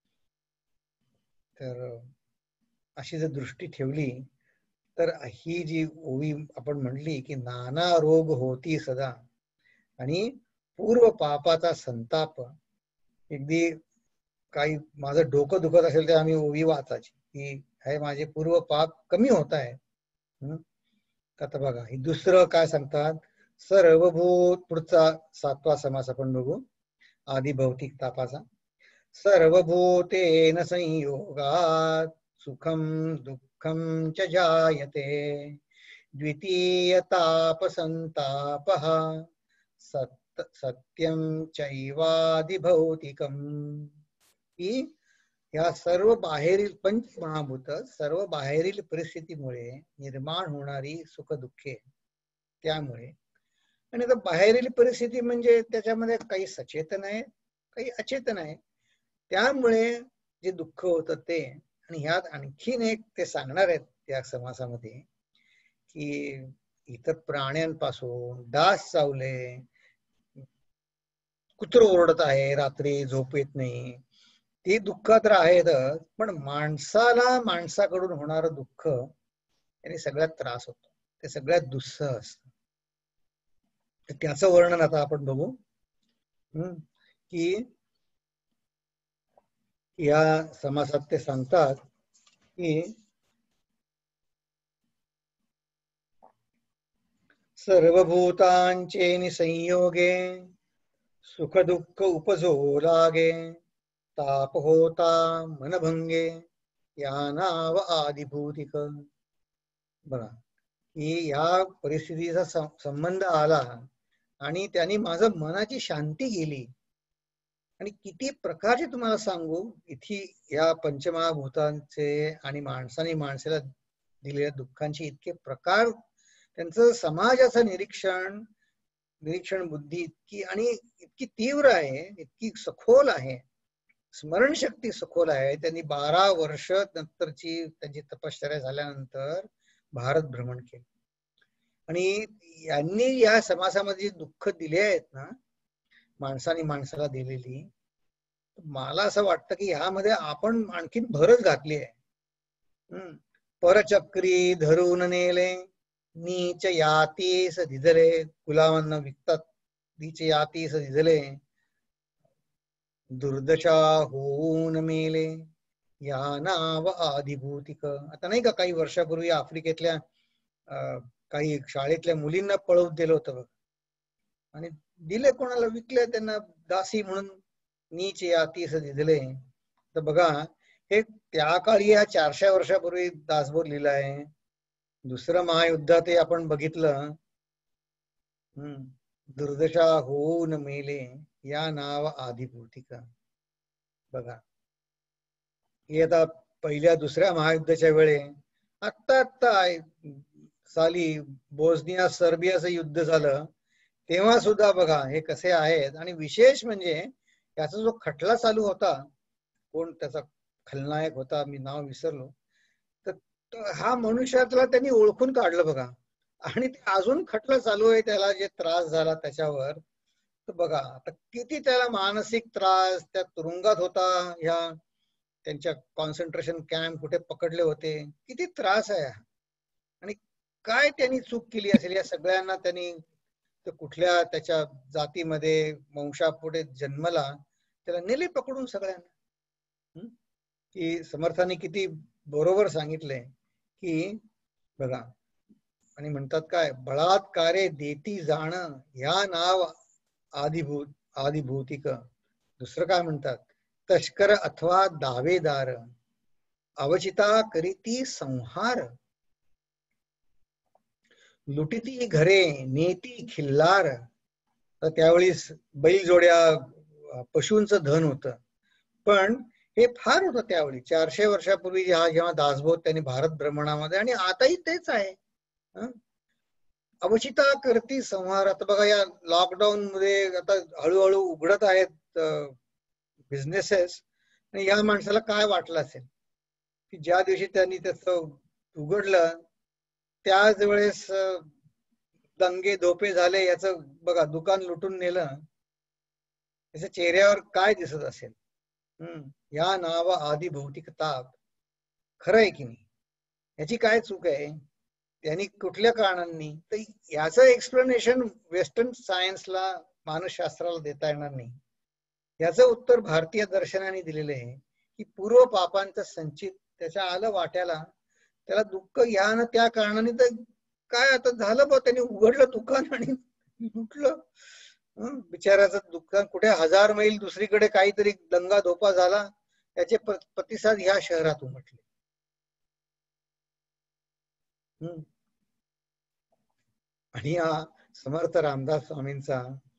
तर अशी जर दृष्टी ठेवली तर ही जी ओवी आपण म्हणली की नाना रोग होती सदा आणि पूर्व पापाचा संताप. अगदी काही माझं डोकं दुखत असेल तर आम्ही ओवी वाचायची की हे माझे पूर्व पाप कमी होत आहे. आता बघा ही दुसरं काय सांगतात, सर्वभूत, पुढचा सातवा समास आपण बघू आधी भौतिक तापाचा. सर्वभूतेन संयोगात सुखम दुःखम च जायते द्वितीय ताप संतापः सत्य सत्यम चैवादि भौतिकम. की या सर्व बाहेरील पंच महाभूत सर्व बाहेरील परिस्थितीमुळे निर्माण होणारी सुख दुःखे त्यामुळे. आणि आता बाहेरील परिस्थिती म्हणजे त्याच्यामध्ये काही सचेतन आहे काही अचेतन आहे, त्यामुळे जे दुःख होतं ते. आणि ह्यात आणखीन एक ते सांगणार आहेत त्या समासामध्ये की इतर प्राण्यांपासून डास चावले, कुत्र ओरडत आहे रात्री झोप येत नाही, ते दुःख तर आहेत, पण माणसाला माणसाकडून होणारं दुःख याने सगळ्यात त्रास होतो, ते सगळ्यात दुस्सह असतं. त्याचं वर्णन आता आपण बघू. हम्म की या समासात ते सांगतात की सर्वभूतांचे संयोगे सुख दुःख उपजो लागे ताप होता मनभंगे या नाव आदिभूतिक. बघा की या परिस्थितीचा संबंध आला आणि त्यांनी माझं मनाची शांती गेली. आणि किती प्रकारचे तुम्हाला सांगू इथे या पंचमहाभूतांचे आणि माणसाने माणसाला दिलेल्या दुःखांचे इतके प्रकार. त्यांचं समाजाचं निरीक्षण निरीक्षण बुद्धी इतकी आणि इतकी तीव्र आहे, इतकी सखोल आहे, स्मरणशक्ती सखोल आहे. त्यांनी बारा वर्ष नंतरची त्यांची तपश्चर्या झाल्यानंतर भारत भ्रमण केलं आणि यांनी या समासामध्ये दुःख दिले आहेत ना माणसाने माणसाला दिलेली, मला असं वाटतं की ह्यामध्ये आपण आणखीन भरच घातली आहे. हम्म परचक्री धरून नेले नीच यातीस दिधले, गुलामांना विकतात नीच यातीस दिधले, दुर्दशा होऊन मेले या नाव आदिभूतिक. आता नाही का काही वर्षापूर्वी आफ्रिकेतल्या काही शाळेतल्या मुलींना पळवून दिलं होतं बघ, आणि दिले कोणाला, विकले त्यांना दासी म्हणून, नीच याती असं दिले. तर बघा हे त्या काळी, या चारशे वर्षापूर्वी दासबोध लिहिला आहे. दुसरं महायुद्धात आपण बघितलं, हम्म दुर्दशा होऊन मेले या नाव आदिभौतिका. बघा हे आता पहिल्या दुसऱ्या महायुद्धाच्या वेळे, आत्ता आत्ता साली बोस्निया सर्बियाचं युद्ध झालं तेव्हा सुद्धा बघा हे कसे आहेत. आणि विशेष म्हणजे त्याचा जो खटला चालू होता, कोण त्याचा खलनायक होता मी नाव विसरलो, तर हा मनुष्यातला त्यांनी ओळखून काढलं बघा. आणि ते अजून खटला चालू आहे, त्याला जे त्रास झाला त्याच्यावर. तर बघा आता किती त्याला मानसिक त्रास, त्या तुरुंगात होता, ह्या त्यांच्या कॉन्सन्ट्रेशन कॅम्प कुठे पकडले होते, किती त्रास आहे. आणि काय त्यांनी चूक केली असेल, या सगळ्यांना त्यांनी कुठल्या त्याच्या जातीमध्ये वंशापुढे जन्मला, त्याला नेले पकडून सगळ्यांना. की समर्थांनी किती बरोबर सांगितलंय की बघा, आणि म्हणतात काय, बळात्कारे देती जाण या नाव आदिभूत आदिभौतिक. दुसरं काय म्हणतात, तस्कर अथवा दावेदार अवचिता करीती संहार, लुटिती घरे नेती खिल्लार. तर त्यावेळी बैलजोड्या पशूंचं धन होतं, पण हे फार होतं त्यावेळी चारशे वर्षापूर्वी हा जेव्हा दासबोध त्यांनी भारत भ्रमणामध्ये, आणि आताही तेच आहे. अवचिता करती संहार. आता बघा या लॉकडाऊन मध्ये आता हळूहळू उघडत आहेत बिझनेसेस, या माणसाला काय वाटलं असेल की ज्या दिवशी त्यांनी त्याचं उघडलं त्याच वेळेस दंगे धोपे झाले, याचं बघा दुकान लुटून नेलं, त्याच्या चेहऱ्यावर काय दिसत असेल. हम्म या नाव आदी भौतिक ताप. खरं आहे की नाही, याची काय चूक आहे, त्यांनी कुठल्या कारणांनी. तर याचं एक्सप्लेनेशन वेस्टर्न सायन्सला, मानसशास्त्राला देता येणार नाही. याचं उत्तर भारतीय दर्शनाने दिलेलं आहे की पूर्व पापांचं संचित त्याच्या आलं वाट्याला, त्याला दुःख या ना त्या कारणाने. तर काय आता झालं बा, त्यांनी उघडलं दुकान आणि लुटलं. बिचाराचं दुकान कुठे हजार मैल दुसरीकडे काहीतरी दंगा धोपा झाला, त्याचे प्रतिसाद ह्या शहरात उमटले. हम्म आणि हा समर्थ रामदास स्वामींचा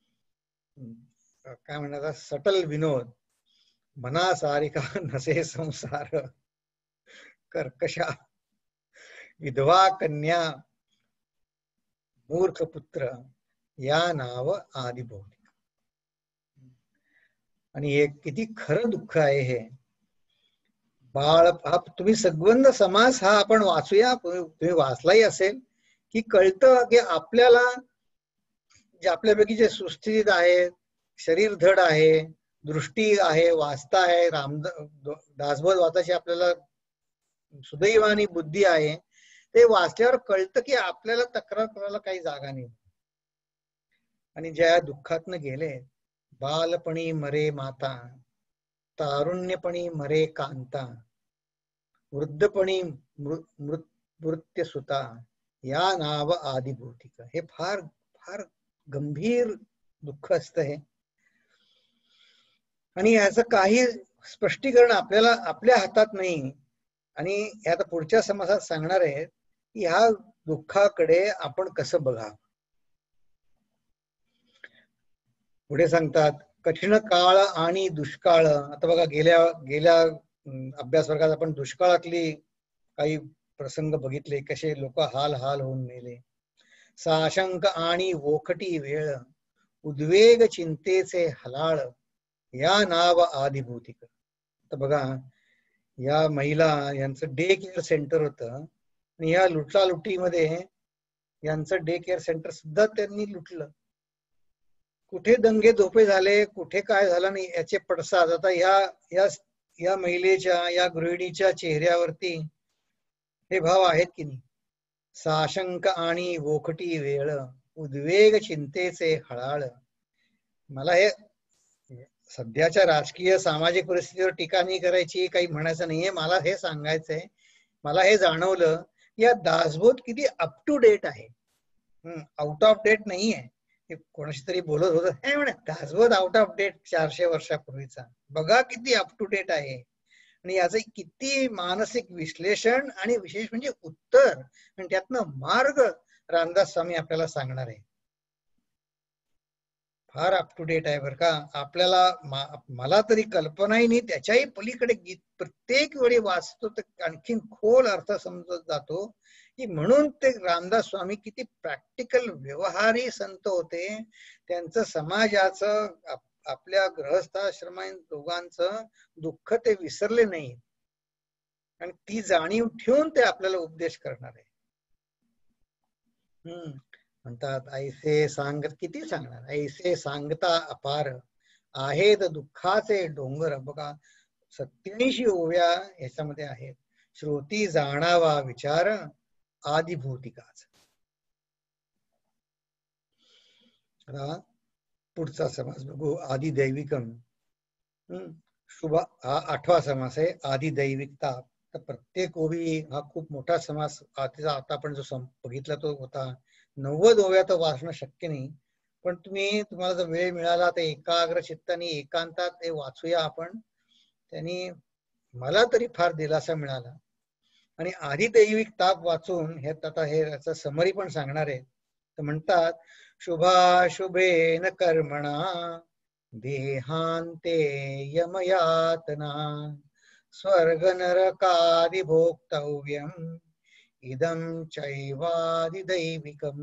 काय म्हणतात सटल विनोद, मना सारिका नसे संसार, कर्कशा विधवा कन्या मूर्ख पुत्र या नाव आदिभौतिक. आणि हे किती खरं दुःख आहे हे. बाळ हा तुम्ही सद्वंद समास हा आपण वाचूया, तुम्ही वाचलाही असेल की कळतं की आपल्याला जे आपल्यापैकी जे सुस्थितीत आहे, शरीर धड आहे, दृष्टी आहे, वाचता आहे, राम दासबोध वाचायची आपल्याला सुदैवानी बुद्धी आहे, ते वाचल्यावर कळतं की आपल्याला तक्रार करायला काही जागा नाही. आणि ज्या दुःखातनं गेले, बालपणी मरे माता, तारुण्यपणी मरे कांता, वृद्धपणी मृत्य सुता या नाव आदिभौतिक. हे फार फार गंभीर दुःख असतं हे. आणि याचं काही स्पष्टीकरण आपल्याला आपल्या हातात नाही. आणि हे आता पुढच्या समासात सांगणार आहे की ह्या दुःखाकडे आपण कसं बघा. पुढे सांगतात, कठीण काळ आणि दुष्काळ. आता बघा गेल्या गेल्या अभ्यास वर्गात आपण दुष्काळातली काही प्रसंग बघितले, कसे लोक हाल हाल होऊन मेले. साशंक आणि वोखटी वेळ, उद्वेग चिंतेचे हलाळ या नाव आदिभौतिक. तर बघा या महिला यांचं डे केअर सेंटर होतं, आणि या लुटला लुटीमध्ये यांचं डे केअर सेंटर सुद्धा त्यांनी लुटलं. कुठे दंगे धोपे झाले, कुठे काय झालं नाही याचे पडसाद आता या या या महिलेच्या, या गृहिणीच्या चेहऱ्यावरती हे भाव आहेत की नाही. साशंक आणि वोखटी वेळ, उद्वेग चिंतेचे हळाळ. मला हे सध्याच्या राजकीय सामाजिक परिस्थितीवर टीका नाही करायची, काही म्हणायचं नाहीये. मला हे सांगायचंय, मला हे जाणवलं या दासबोध किती अप टू डेट आहे, आउट ऑफ डेट नाही आहे. कोणाशी तरी बोलत होत हे म्हणे दासबोध आउट ऑफ डेट चारशे वर्षापूर्वीचा, बघा किती अप टू डेट आहे. आणि याचं किती मानसिक विश्लेषण आणि विशेष म्हणजे उत्तर आणि त्यातनं मार्ग रामदास स्वामी आपल्याला सांगणार आहे. फार अप टू डेट आहे बरं का. आपल्याला मला तरी कल्पनाही नाही, त्याच्याही पलीकडे गीत प्रत्येक वेळी वाचतो तर आणखीन खोल अर्थ समजत जातो की म्हणून ते रामदास स्वामी किती प्रॅक्टिकल व्यवहारी संत होते. त्यांचं समाजाचं आपल्या गृहस्थाश्रमा दोघांचं दुःख ते विसरले नाही आणि ती जाणीव ठेवून ते आपल्याला उपदेश करणार आहे. हम्म म्हणतात ऐसे सांगत, किती सांगणार, ऐसे सांगता अपार आहेत दुःखाचे डोंगर. बघा सत्याऐंशी ओव्या याच्यामध्ये आहेत. श्रोती जाणावा विचार आदिभूतिकाच. पुढचा समास बघू, आदिदैविकम. हम्म शुभ हा आठवा समास आहे, आदिदैविकता. तर प्रत्येक ओवी हा खूप मोठा समास. आता आपण जो बघितला तो होता नव्वद ओव्या तर वाचणं शक्य नाही, पण तुम्ही तुम्हाला जर वेळ मिळाला तर एकाग्र चित्ताने एकांतात ते वाचूया आपण. त्यांनी मला तरी फार दिलासा मिळाला. आणि आदिदैविक ताप वाचून हे आता हे याचा समरी पण सांगणार आहे. तर म्हणतात शुभाशुभेन कर्मणा देहांते यमयातना स्वर्ग नरकादि भोक्तव्यम इदं चैवादिदैविकम.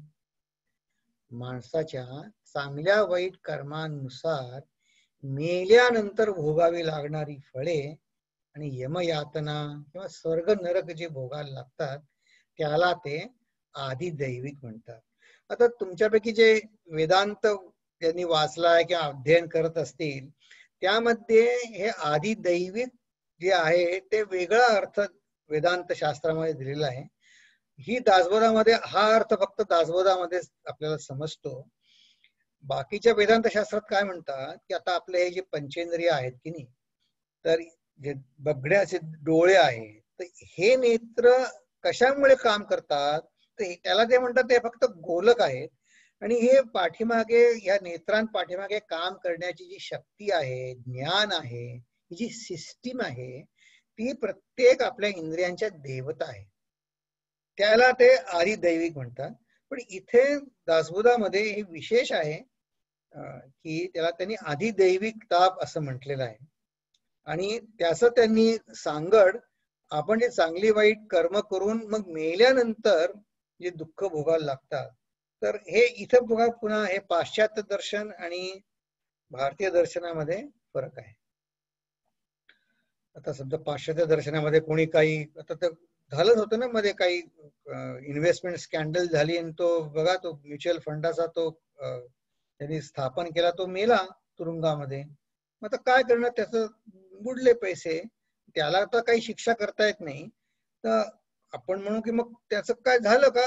माणसाच्या चांगल्या वाईट कर्मांनुसार मेल्यानंतर भोगावी लागणारी फळे आणि यमयातना किंवा स्वर्ग नरक जे भोगायला लागतात त्याला ते आदिदैविक म्हणतात. आता तुमच्यापैकी जे वेदांत त्यांनी वाचलाय किंवा अध्ययन करत असतील त्यामध्ये हे आदिदैविक जे आहे ते वेगळा अर्थ वेदांत शास्त्रामध्ये दिलेला आहे. ही दासबोधामध्ये हा अर्थ फक्त दासबोधामध्ये आपल्याला समजतो. बाकीच्या वेदांत शास्त्रात काय म्हणतात की आता आपले हे जे पंचेंद्रिय आहेत की नाही, तर जे बघण्याचे डोळे आहेत तर हे नेत्र कशामुळे काम करतात, तर त्याला ते म्हणतात ते फक्त गोलक आहेत. आणि हे पाठीमागे या नेत्रां पाठीमागे काम करण्याची जी शक्ती आहे, ज्ञान आहे, ही जी सिस्टीम आहे ती प्रत्येक आपल्या इंद्रियांच्या देवता आहे, त्याला ते आदिदैविक म्हणतात. पण इथे दासबोधामध्ये हे विशेष आहे की त्याला त्यांनी आदिदैविक ताप असं म्हटलेलं आहे. आणि त्याचं त्यांनी सांगड आपण जे चांगली वाईट कर्म करून मग मेल्यानंतर जे दुःख भोगायला लागतात, तर हे इथं बघा पुन्हा हे पाश्चात्य दर्शन आणि भारतीय दर्शनामध्ये फरक आहे. आता समजा पाश्चात्य दर्शनामध्ये कोणी काही आता तर झालंच होतं ना मध्ये काही इन्व्हेस्टमेंट स्कॅन्डल झाली आणि तो बघा तो म्युच्युअल फंडाचा तो त्यांनी स्थापन केला, तो मेला तुरुंगामध्ये. मग आता काय करणार, त्याचं बुडले पैसे, त्याला तर काही शिक्षा करता येत नाही. तर आपण म्हणू की मग त्याचं काय झालं का,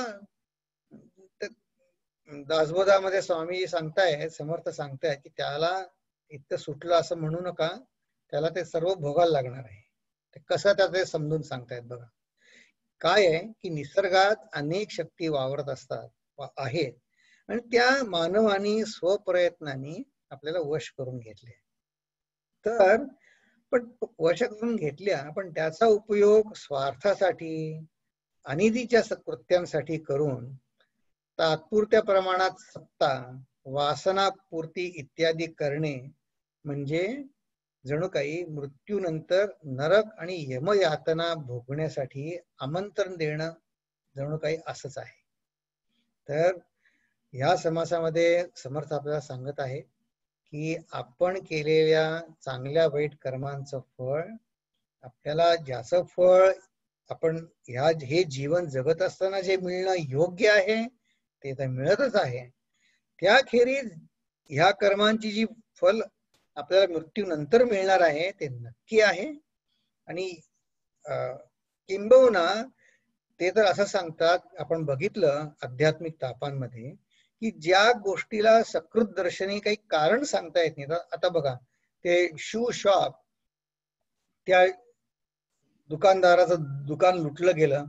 दासबोधामध्ये स्वामी सांगताय, समर्थ सांगताय की त्याला इतकं सुटलं असं म्हणू नका, त्याला ते सर्व भोगायला लागणार आहे. ते कसं त्याचे समजून सांगतायत बघा. काय आहे की निसर्गात अनेक शक्ती वावरत असतात आहेत आणि त्या मानवानी स्वप्रयत्नाने आपल्याला वश करून घेतले. तर पण वश करून घेतल्या पण त्याचा उपयोग स्वार्थासाठी अनितीच्या कृत्यांसाठी करून तात्पुरत्या प्रमाणात सत्ता, वासनापूर्ती इत्यादी करणे म्हणजे जणू काही मृत्यूनंतर नरक आणि यमयातना भोगण्यासाठी आमंत्रण देणं जणू काही असंच आहे. तर या समासामध्ये समर्थ आपल्याला सांगत आहे की आपण केलेल्या चांगल्या वाईट कर्मांचं फळ आपल्याला, ज्याचं फळ आपण ह्या हे जीवन जगत असताना जे मिळणं योग्य आहे ते तर मिळतच आहे, त्याखेरीज ह्या कर्मांची जी फल आपल्याला मृत्यूनंतर मिळणार आहे ते नक्की आहे. आणि किंबहुना ते तर असं सांगतात, आपण बघितलं आध्यात्मिक तापांमध्ये की ज्या गोष्टीला सकृत दर्शनी काही कारण सांगता येत नाही. आता बघा ते शू शॉप, त्या दुकानदाराचं दुकान लुटलं गेलं,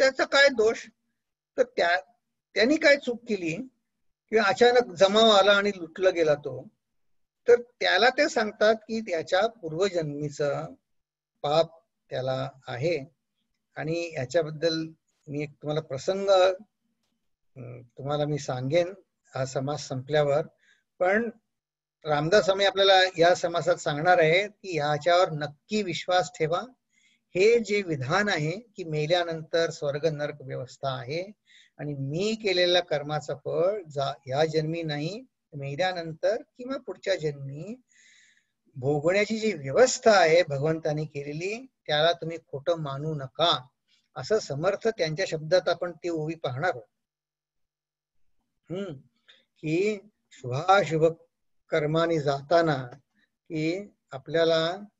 त्याचा काय दोष? तर त्या त्यांनी काय चूक केली किंवा अचानक जमाव आला आणि लुटला गेला तो, तर त्याला ते सांगतात की त्याच्या पूर्वजन्मीचं पाप त्याला आहे. आणि याच्याबद्दल मी एक तुम्हाला प्रसंग तुम्हाला मी सांगेन हा समास संपल्यावर. पण रामदास स्वामी आपल्याला या समासात सांगणार आहे की ह्याच्यावर नक्की विश्वास ठेवा. हे जे विधान आहे की मेल्यानंतर स्वर्ग नरक व्यवस्था आहे आणि मी केलेल्या कर्माचं फळ या जन्मी नाही, मेल्यानंतर किंवा पुढच्या जन्मी भोगण्याची जी व्यवस्था आहे भगवंतानी केलेली, त्याला तुम्ही खोटं मानू नका, असं समर्थ त्यांच्या शब्दात आपण ती ओवी पाहणार आहोत. हम्म की शुभाशुभ कर्माने जाताना की आपल्याला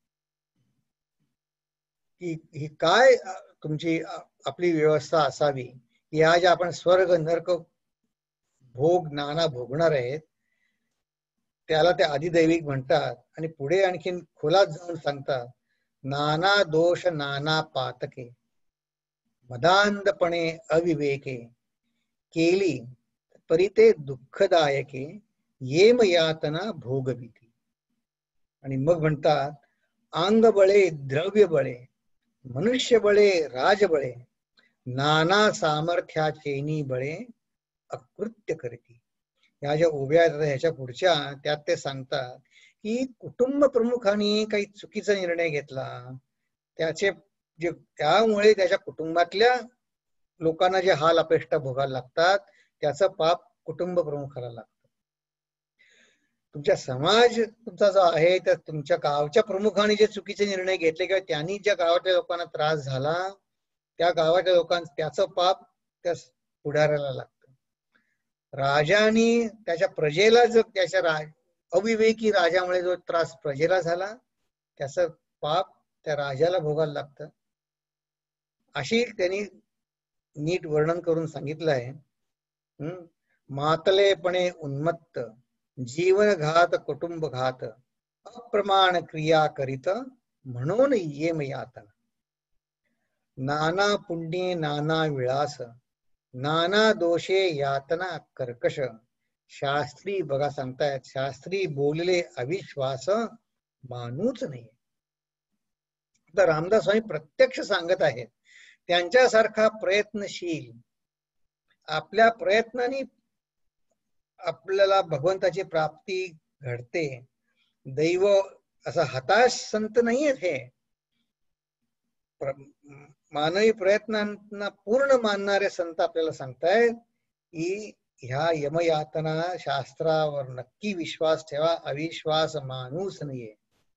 की ही काय तुमची आपली व्यवस्था असावी, या ज्या आपण स्वर्ग नरक भोग नाना भोगणार आहेत त्याला ते आदिदैविक म्हणतात. आणि पुढे आणखीन खोलात जाऊन सांगतात, नाना दोष नाना पातके मदांधपणे अविवेके केली परिते दुःखदायके येम यातना भोगविती. आणि मग म्हणतात, अंग बळे द्रव्य बळे मनुष्य बळे राजबळे नाना सामर्थ्याचेनी बळे अकृत्य करती. या ज्या उभ्या आहेत ह्याच्या पुढच्या त्यात ते सांगतात की कुटुंब प्रमुखांनी काही चुकीचा निर्णय घेतला, त्याचे जे त्यामुळे त्याच्या कुटुंबातल्या लोकांना जे हाल अपेष्टा भोगायला लागतात त्याचं पाप कुटुंब प्रमुखाला लागतं. तुमच्या समाज तुमचा जो आहे त्या तुमच्या गावच्या प्रमुखांनी जे चुकीचे निर्णय घेतले किंवा त्यांनी ज्या गावातल्या लोकांना त्रास झाला त्या गावाच्या लोकांना त्याचं पाप त्या पुढाऱ्याला लागतं. राजाने त्याच्या प्रजेला जो त्याच्या राज अविवेकी राजामुळे जो त्रास प्रजेला झाला त्याचं पाप त्या राजाला भोगायला लागतं. अशी त्यांनी नीट वर्णन करून सांगितलं आहे. हम्म मातलेपणे उन्मत्त जीवन घात कुटुंब घात अप्रमाण क्रिया करीत म्हणून येम यातना नाना पुण्ये नाना विळास नाना दोषे यातना कर्कश. शास्त्री बघा सांगतायत, शास्त्री बोलले अविश्वास मानूच नाही. तर रामदास स्वामी प्रत्यक्ष सांगत आहेत, त्यांच्यासारखा प्रयत्नशील आपल्या प्रयत्नाने आपल्याला भगवंताची प्राप्ती घडते. दैव असा हताश संत नाहीयेत हे. मानवी प्रयत्नांना पूर्ण मानणारे संत आपल्याला सांगतायत की ह्या यमयातना शास्त्रावर नक्की विश्वास ठेवा, अविश्वास मानूच नाहीये.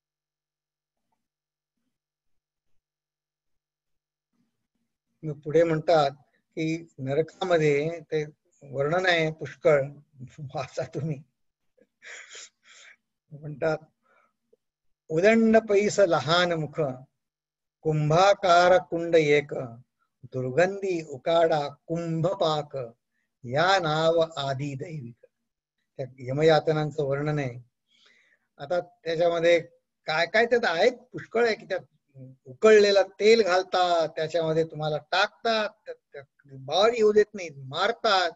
पुढे म्हणतात की नरकामध्ये ते वर्णन आहे पुष्कळ, वाचा तुम्ही. म्हणतात, उदंड पैस लहान मुख कुंभाकार कुंड एक दुर्गंधी उकाडा कुंभपाक या नाव आदी दैविक. त्या यमयातनांचं वर्णन आहे. आता त्याच्यामध्ये काय काय त्यात आहेत पुष्कळ आहे की त्यात उकळलेलं तेल घालतात, त्याच्यामध्ये तुम्हाला टाकतात, बाळ येऊ देत नाही, मारतात.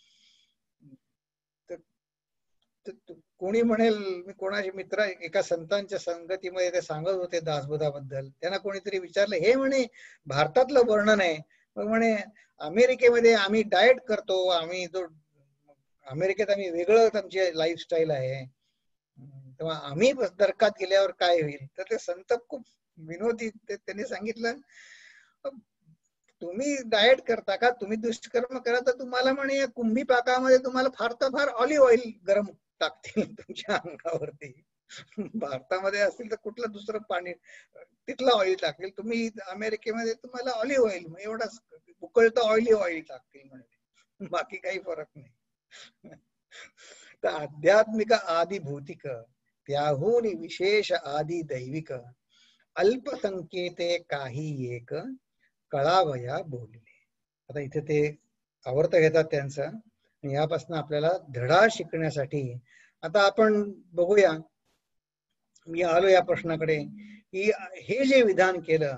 कोणी म्हणेल, मी कोणाचे मित्र एका संतांच्या संगतीमध्ये ते सांगत होते दासबोधाबद्दल, त्यांना कोणीतरी विचारलं, हे म्हणे भारतातलं वर्णन आहे. मग म्हणे अमेरिकेमध्ये आम्ही डाएट करतो, आम्ही जो अमेरिकेत आम्ही वेगळं आमची लाईफस्टाईल आहे, तेव्हा आम्ही नरकात गेल्यावर काय होईल. तर ते संत खूप विनोदी त्यांनी सांगितलं, तुम्ही डाएट करता का, तुम्ही दुष्कर्म करा तर तुम्हाला म्हणे कुंभी पाकामध्ये तुम्हाला फार तर फार ऑलिव्ह ऑइल गरम टाकतील तुमच्या अंगावरती. भारतामध्ये असतील तर कुठलं दुसरं पाणी तिथलं ऑइल टाकतील. तुम्ही अमेरिकेमध्ये तुम्हाला ऑलिव्ह ऑइल एवढाच उकळतं ऑइलिव्ह ऑइल टाकतील म्हणजे, बाकी काही फरक नाही. तर आध्यात्मिक आदि भौतिक त्याहून विशेष आदि दैविक अल्पसंख्येते काही एक कळावया बोलले. आता इथे ते आवर्त घेतात त्यांचं, आणि यापासून आपल्याला धडा शिकण्यासाठी आता आपण बघूया. मी आलो या प्रश्नाकडे की हे जे विधान केलं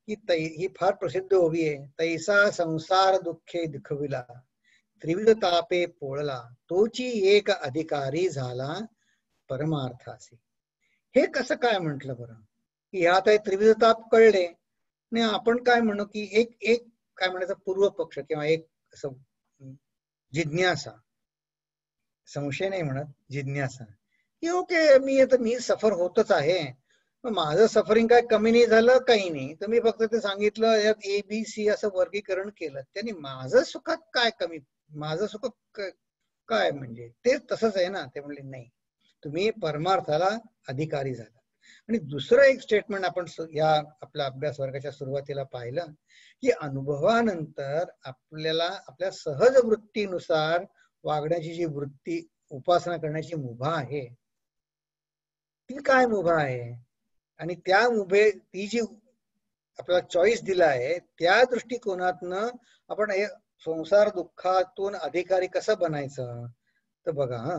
की तै ही फार प्रसिद्ध ओवी आहे. तैसा संसार दुःखे दुखविला, त्रिविध तापे पोळला, तोची एक अधिकारी झाला परमार्थासी. हे कसं काय म्हटलं बरं, की ह्यात आहे त्रिविध ताप कळले आणि आपण काय म्हणू की एक एक काय म्हणायचं पूर्व पक्ष किंवा एक असं जिज्ञासा, संशय नाही म्हणत, जिज्ञासा की ओके मी आता मी सफर होतच आहे, माझं सफरिंग काय कमी नाही झालं काही नाही, तर मी फक्त ते सांगितलं यात ए बी सी असं वर्गीकरण केलं, त्यांनी माझं सुखात काय कमी, माझं सुख काय म्हणजे ते तसंच आहे ना. ते म्हणले नाही, तुम्ही परमार्थाला अधिकारी झाला. आणि दुसरं एक स्टेटमेंट आपण या आपल्या अभ्यास वर्गाच्या सुरुवातीला पाहिलं की अनुभवानंतर आपल्याला आपल्या सहज वृत्तीनुसार वागण्याची जी वृत्ती, उपासना करण्याची मुभा आहे, ती काय मुभा आहे, आणि त्या मुभे ती जी आपल्याला चॉईस दिला आहे त्या दृष्टिकोनातनं आपण हे संसार दुःखातून अधिकारी कसं बनायचं. तर बघा हा,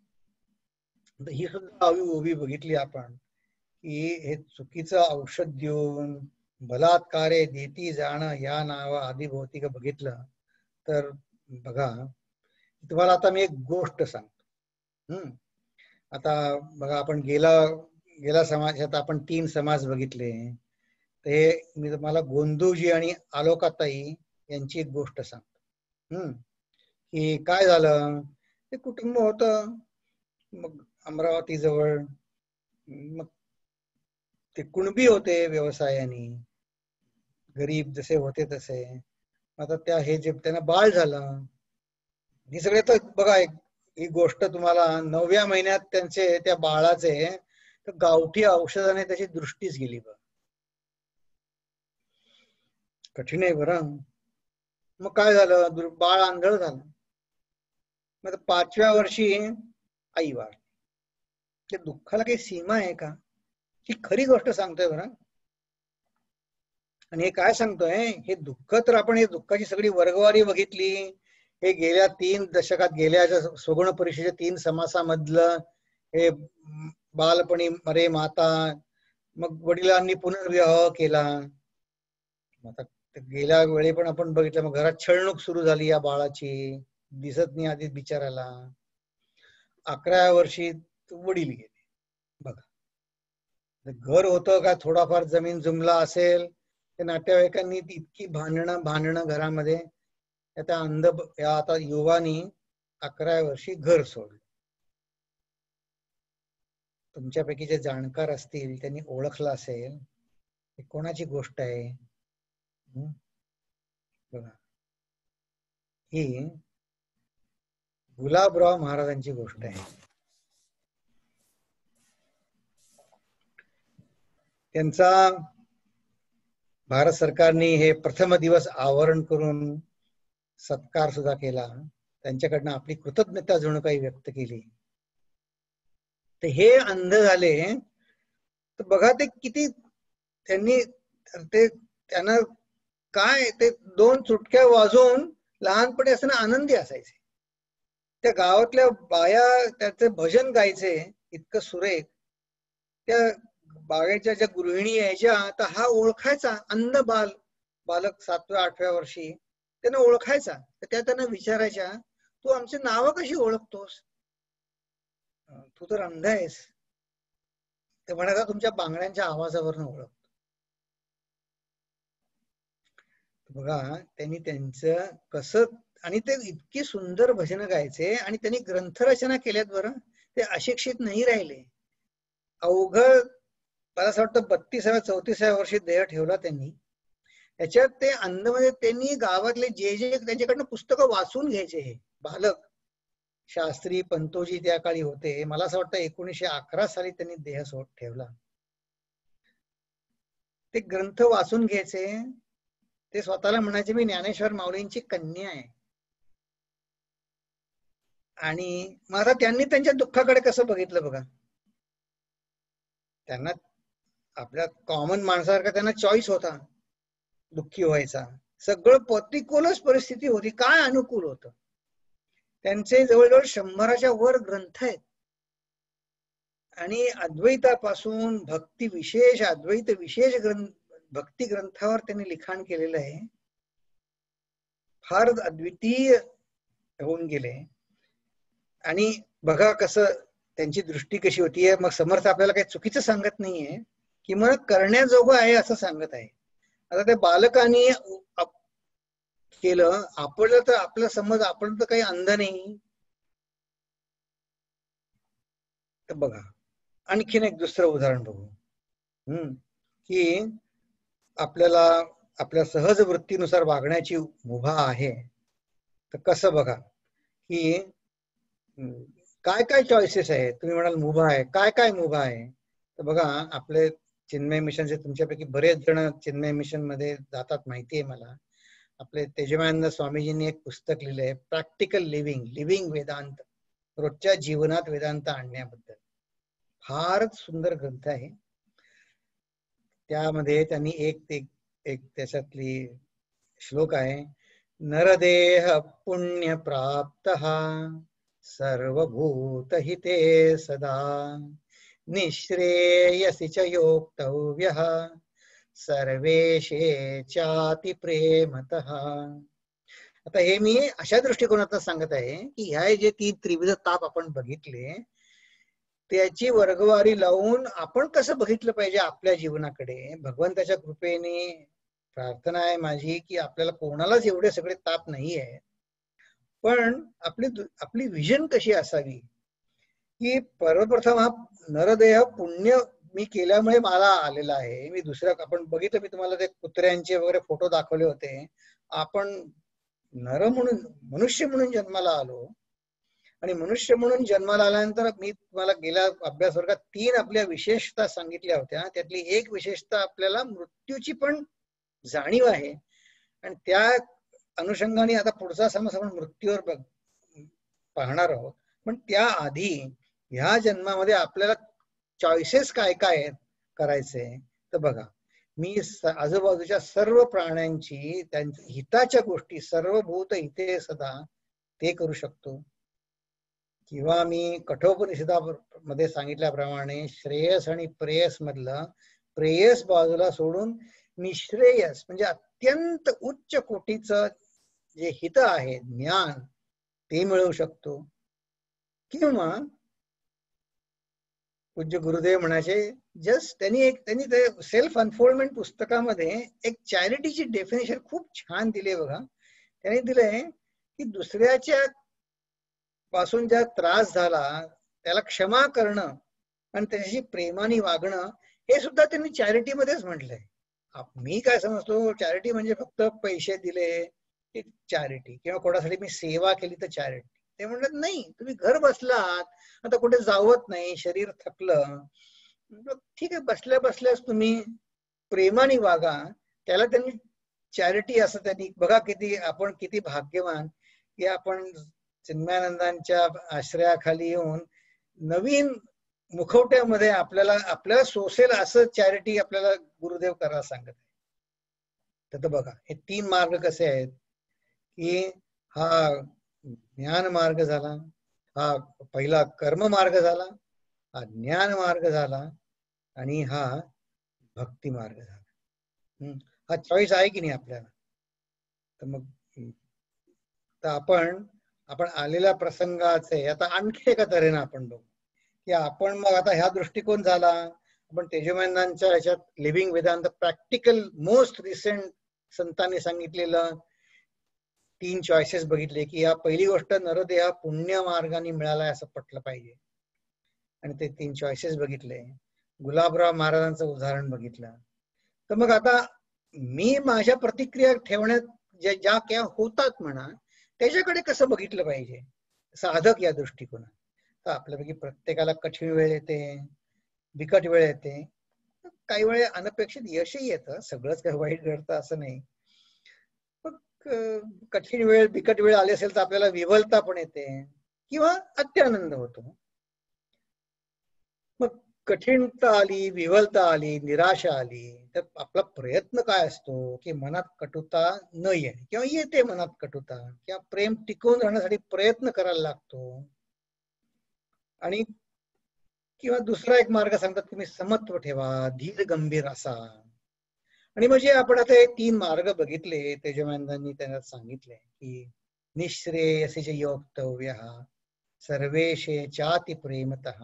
ही सुद्धा ओवी बघितली आपण की हे चुकीचं औषध देऊन बलात्कारे देती जाणं या नावा आदिभौतिक बघितलं तर बघा, तुम्हाला आता मी एक गोष्ट सांगतो. हम्म आता बघा, आपण गेला गेल्या समाजात आपण तीन समाज बघितले. ते मी तुम्हाला गोंदूजी आणि आलोकाताई यांची एक गोष्ट सांगतो. हम्म की काय झालं, ते कुटुंब होतं मग अमरावती जवळ, मग ते कुणबी होते व्यवसायाने, गरीब जसे होते तसे. आता त्या हे जे त्यांना बाळ झालं, हे सगळे तर बघा, एक ही गोष्ट तुम्हाला नवव्या महिन्यात त्यांचे त्या बाळाचे गावठी औषधाने त्याची दृष्टीच गेली बघ. कठीण आहे बरं. मग काय झालं, बाळ आंधळ झालं. मग पाचव्या वर्षी आई वारली. ते दुःखाला काही सीमा आहे का, ही खरी गोष्ट सांगतोय बरं. आणि हे काय सांगतोय, हे दुःख तर आपण हे दुःखाची सगळी वर्गवारी बघितली. हे गेल्या तीन दशकात गेल्या सुगुण परिषदेच्या तीन समासामधलं हे बालपणी मरे माता, मग वडिलांनी पुनर्विवाह केला. आता गेल्या वेळी पण आपण बघितलं, मग घरात छळणूक सुरू झाली या बाळाची, दिसत नाही आधीच बिचाराला. अकराव्या वर्षी वडील गेले. बघा, घर होतं का थोडाफार जमीन जुमला असेल, त्या नातेवाईकांनी इतकी भांडणं भांडणं घरामध्ये, त्या अंध या आता युवानी अकराव्या वर्षी घर सोडलं. तुमच्यापैकी जे जाणकार असतील त्यांनी ओळखलं असेल ही कोणाची गोष्ट आहे. बघा, ही गुलाबराव महाराजांची गोष्ट आहे. त्यांचा भारत सरकारने हे प्रथम दिवस आवरण करून सत्कार सुद्धा केला, त्यांच्याकडनं आपली कृतज्ञता जणू काही व्यक्त केली. तर हे अंध झाले तर बघा ते किती त्यांनी ते त्यांना काय ते दोन चुटक्या वाजवून लहानपणी असताना आनंदी असायचे. त्या गावातल्या बाया त्याचे भजन गायचे इतकं सुरेख. त्या बागेच्या ज्या गृहिणी यायच्या तर हा ओळखायचा, अंध बाल बालक सातव्या आठव्या वर्षी त्यांना ओळखायचा. तर त्या त्यांना विचारायच्या, तू आमची नावं कशी ओळखतोस, तू तर अंध आहेस. ते म्हणायचा, तुमच्या बांगड्यांच्या आवाजावरनं ओळखतो. बघा, त्यांनी त्यांचं कसं, आणि ते इतकी सुंदर भजन गायचे आणि त्यांनी ग्रंथरचना केल्यात बरं. ते अशिक्षित नाही राहिले. अवघड मला असं वाटतं बत्तीसाव्या चौतीसाव्या वर्षी देह ठेवला त्यांनी. त्याच्यात ते अंध मध्ये त्यांनी गावातले जे जे त्यांच्याकडनं पुस्तकं वाचून घ्यायचे हे बालक, शास्त्री पंतोजी त्या काळी होते. मला असं वाटतं एकोणीसशे अकरा साली त्यांनी देह सोड ठेवला. ते ग्रंथ वाचून घ्यायचे. ते स्वतःला म्हणायचे मी ज्ञानेश्वर माऊलींची कन्या आहे. आणि मग आता त्यांनी त्यांच्या दुःखाकडे कसं बघितलं बघा. त्यांना आपल्या कॉमन माणसासारखा त्यांना चॉईस होता दुःखी व्हायचा. सगळं प्रतिकूलच परिस्थिती होती, काय अनुकूल होतं. त्यांचे जवळजवळ शंभराच्या वर ग्रंथ आहेत. आणि अद्वैतापासून भक्ती विशेष, अद्वैत विशेष ग्रंथ भक्ती ग्रंथावर त्यांनी लिखाण केलेलं आहे, फार अद्वितीय होऊन गेले. आणि बघा कसं त्यांची दृष्टी कशी होती. मग समर्थ आपल्याला काही चुकीचं सांगत नाहीये, की मग करण्याजोगं आहे असं सांगत आहे. आता त्या बालकांनी केलं, आपलं तर आपलं समज, आपण तर काही अंध नाही. तर बघा आणखीन एक दुसरं उदाहरण बघू. हम्म की आपल्याला आपल्या सहज वृत्तीनुसार वागण्याची मुभा आहे. तर कसं बघा की काय काय चॉईसेस आहेत. तुम्ही म्हणाल मुभा आहे, काय काय मुभा आहे. तर बघा आपले चिन्मय मिशनचे तुमच्यापैकी बरेच जण चिन्मय मिशन मध्ये जातात माहिती आहे मला. आपले तेजमानंद स्वामीजींनी एक पुस्तक लिहिलंय, प्रॅक्टिकल लिव्हिंग, लिव्हिंग वेदांत, रोजच्या जीवनात वेदांत आणण्याबद्दल. फारच सुंदर ग्रंथ आहे. त्यामध्ये त्यांनी एक एक, एक त्याच्यातली श्लोक आहे, नरदेह पुण्य प्राप्त सर्वभूत हिते सदा निःश्रेयसी च योक्तव्यः सर्वेशे चाति प्रेमतः. आता हे मी अशा दृष्टिकोनातून सांगत आहे की ह्या जे तीन त्रिविध ताप आपण बघितले त्याची वर्गवारी लावून आपण कसं बघितलं पाहिजे आपल्या जीवनाकडे. भगवंताच्या कृपेने प्रार्थना आहे माझी की आपल्याला कोणालाच एवढे सगळे ताप नाही आहे, पण आपली आपली विजन कशी असावी की सर्वप्रथम हा नरदेह पुण्य मी केल्यामुळे मला आलेला आहे. मी दुसऱ्या आपण बघितलं, मी तुम्हाला ते कुत्र्यांचे वगैरे फोटो दाखवले होते. आपण नर म्हणून मनुष्य म्हणून जन्माला आलो आणि मनुष्य म्हणून जन्माला आल्यानंतर मी तुम्हाला गेल्या अभ्यास वर्गात तीन आपल्या विशेषता सांगितल्या होत्या. त्यातली एक विशेषता आपल्याला मृत्यूची पण जाणीव आहे आणि त्या अनुषंगाने आता पुढचा समज आपण मृत्यूवर बघ पाहणार आहोत. पण त्याआधी ह्या जन्मामध्ये आपल्याला चॉईसेस काय काय आहेत करायचे. तर बघा मी आजूबाजूच्या सर्व प्राण्यांची त्यांच्या हिताच्या गोष्टी, सर्वभूत हिते सदा, ते करू शकतो. किंवा मी कठोपनिषदामध्ये सांगितल्याप्रमाणे श्रेयस आणि प्रेयस मधलं प्रेयस बाजूला सोडून निश्रेयस म्हणजे अत्यंत उच्च कोटीचं जे हित आहे ज्ञान ते मिळवू शकतो. किंवा पूज्य गुरुदेव म्हणायचे, जस्ट त्यांनी एक त्यांनी ते सेल्फ अनफोल्डमेंट पुस्तकामध्ये एक चॅरिटीची डेफिनेशन खूप छान दिली आहे बघा. त्यांनी दिलंय की दुसऱ्याच्या पासून ज्या त्रास झाला त्याला क्षमा करणं आणि त्याच्याशी प्रेमाने वागणं हे सुद्धा त्यांनी चॅरिटीमध्येच म्हटलंय. मी काय समजतो चॅरिटी म्हणजे फक्त पैसे दिले की चॅरिटी, किंवा कोणासाठी मी सेवा केली तर चॅरिटी. ते म्हणतात नाही, तुम्ही घर बसलात, आता कुठे जावत नाही, शरीर थकलं, ठीक आहे, बसल्या बसल्यास तुम्ही प्रेमाने वागा, त्याला त्यांनी चॅरिटी असं त्यांनी. बघा किती आपण किती भाग्यवान की आपण चिन्मयानंदांच्या आश्रयाखाली येऊन नवीन मुखवट्यामध्ये आपल्याला आपल्याला सोसेल असं चॅरिटी आपल्याला गुरुदेव करा सांगत आहे. तर बघा हे तीन मार्ग कसे आहेत की हा ज्ञान मार्ग झाला, हा पहिला कर्म मार्ग झाला, हा ज्ञान मार्ग झाला आणि हा भक्ती मार्ग झाला. हा चॉईस आहे की नाही आपल्याला. तर मग तर आपण आपण आलेल्या प्रसंगाचे आता आणखी एका तऱ्हेने आपण बघू की आपण मग आता ह्या दृष्टिकोन झाला. आपण तेजमानंदांच्या ह्याच्यात living Vedanta practical most recent संतांनी सांगितलेलं तीन चॉईसेस बघितले की या पहिली गोष्ट नरदेह पुण्य मार्गाने मिळालाय असं पटलं पाहिजे आणि ते तीन चॉईसेस बघितले. गुलाबराव महाराजांचं उदाहरण बघितलं. तर मग आता मी माझ्या प्रतिक्रिया ठेवण्यात ज्या ज्या क्या होतात म्हणा त्याच्याकडे कसं बघितलं पाहिजे साधक या दृष्टिकोनात. तर आपल्यापैकी प्रत्येकाला कठीण वेळ येते, बिकट वेळ येते, काही वेळा अनपेक्षित यशही येतं, सगळंच काही वाईट घडतं असं नाही. कठीण वेळ बिकट वेळ आली असेल तर आपल्याला विवलता पण येते किंवा अत्यानंद होतो. मग कठीणता आली, विवलता आली, निराशा आली तर आपला प्रयत्न काय असतो की मनात कटुता न येणे, किंवा येते मनात कटुता, किंवा प्रेम टिकवून राहण्यासाठी प्रयत्न करायला लागतो. आणि किंवा दुसरा एक मार्ग सांगतात तुम्ही समत्व ठेवा, धीर गंभीर असा. आणि म्हणजे आपण आता हे तीन मार्ग बघितले तेजमानंदांनी त्यांना सांगितले की निःश्रेयसे योक्तव्य सर्वेशे चाति प्रेमतः.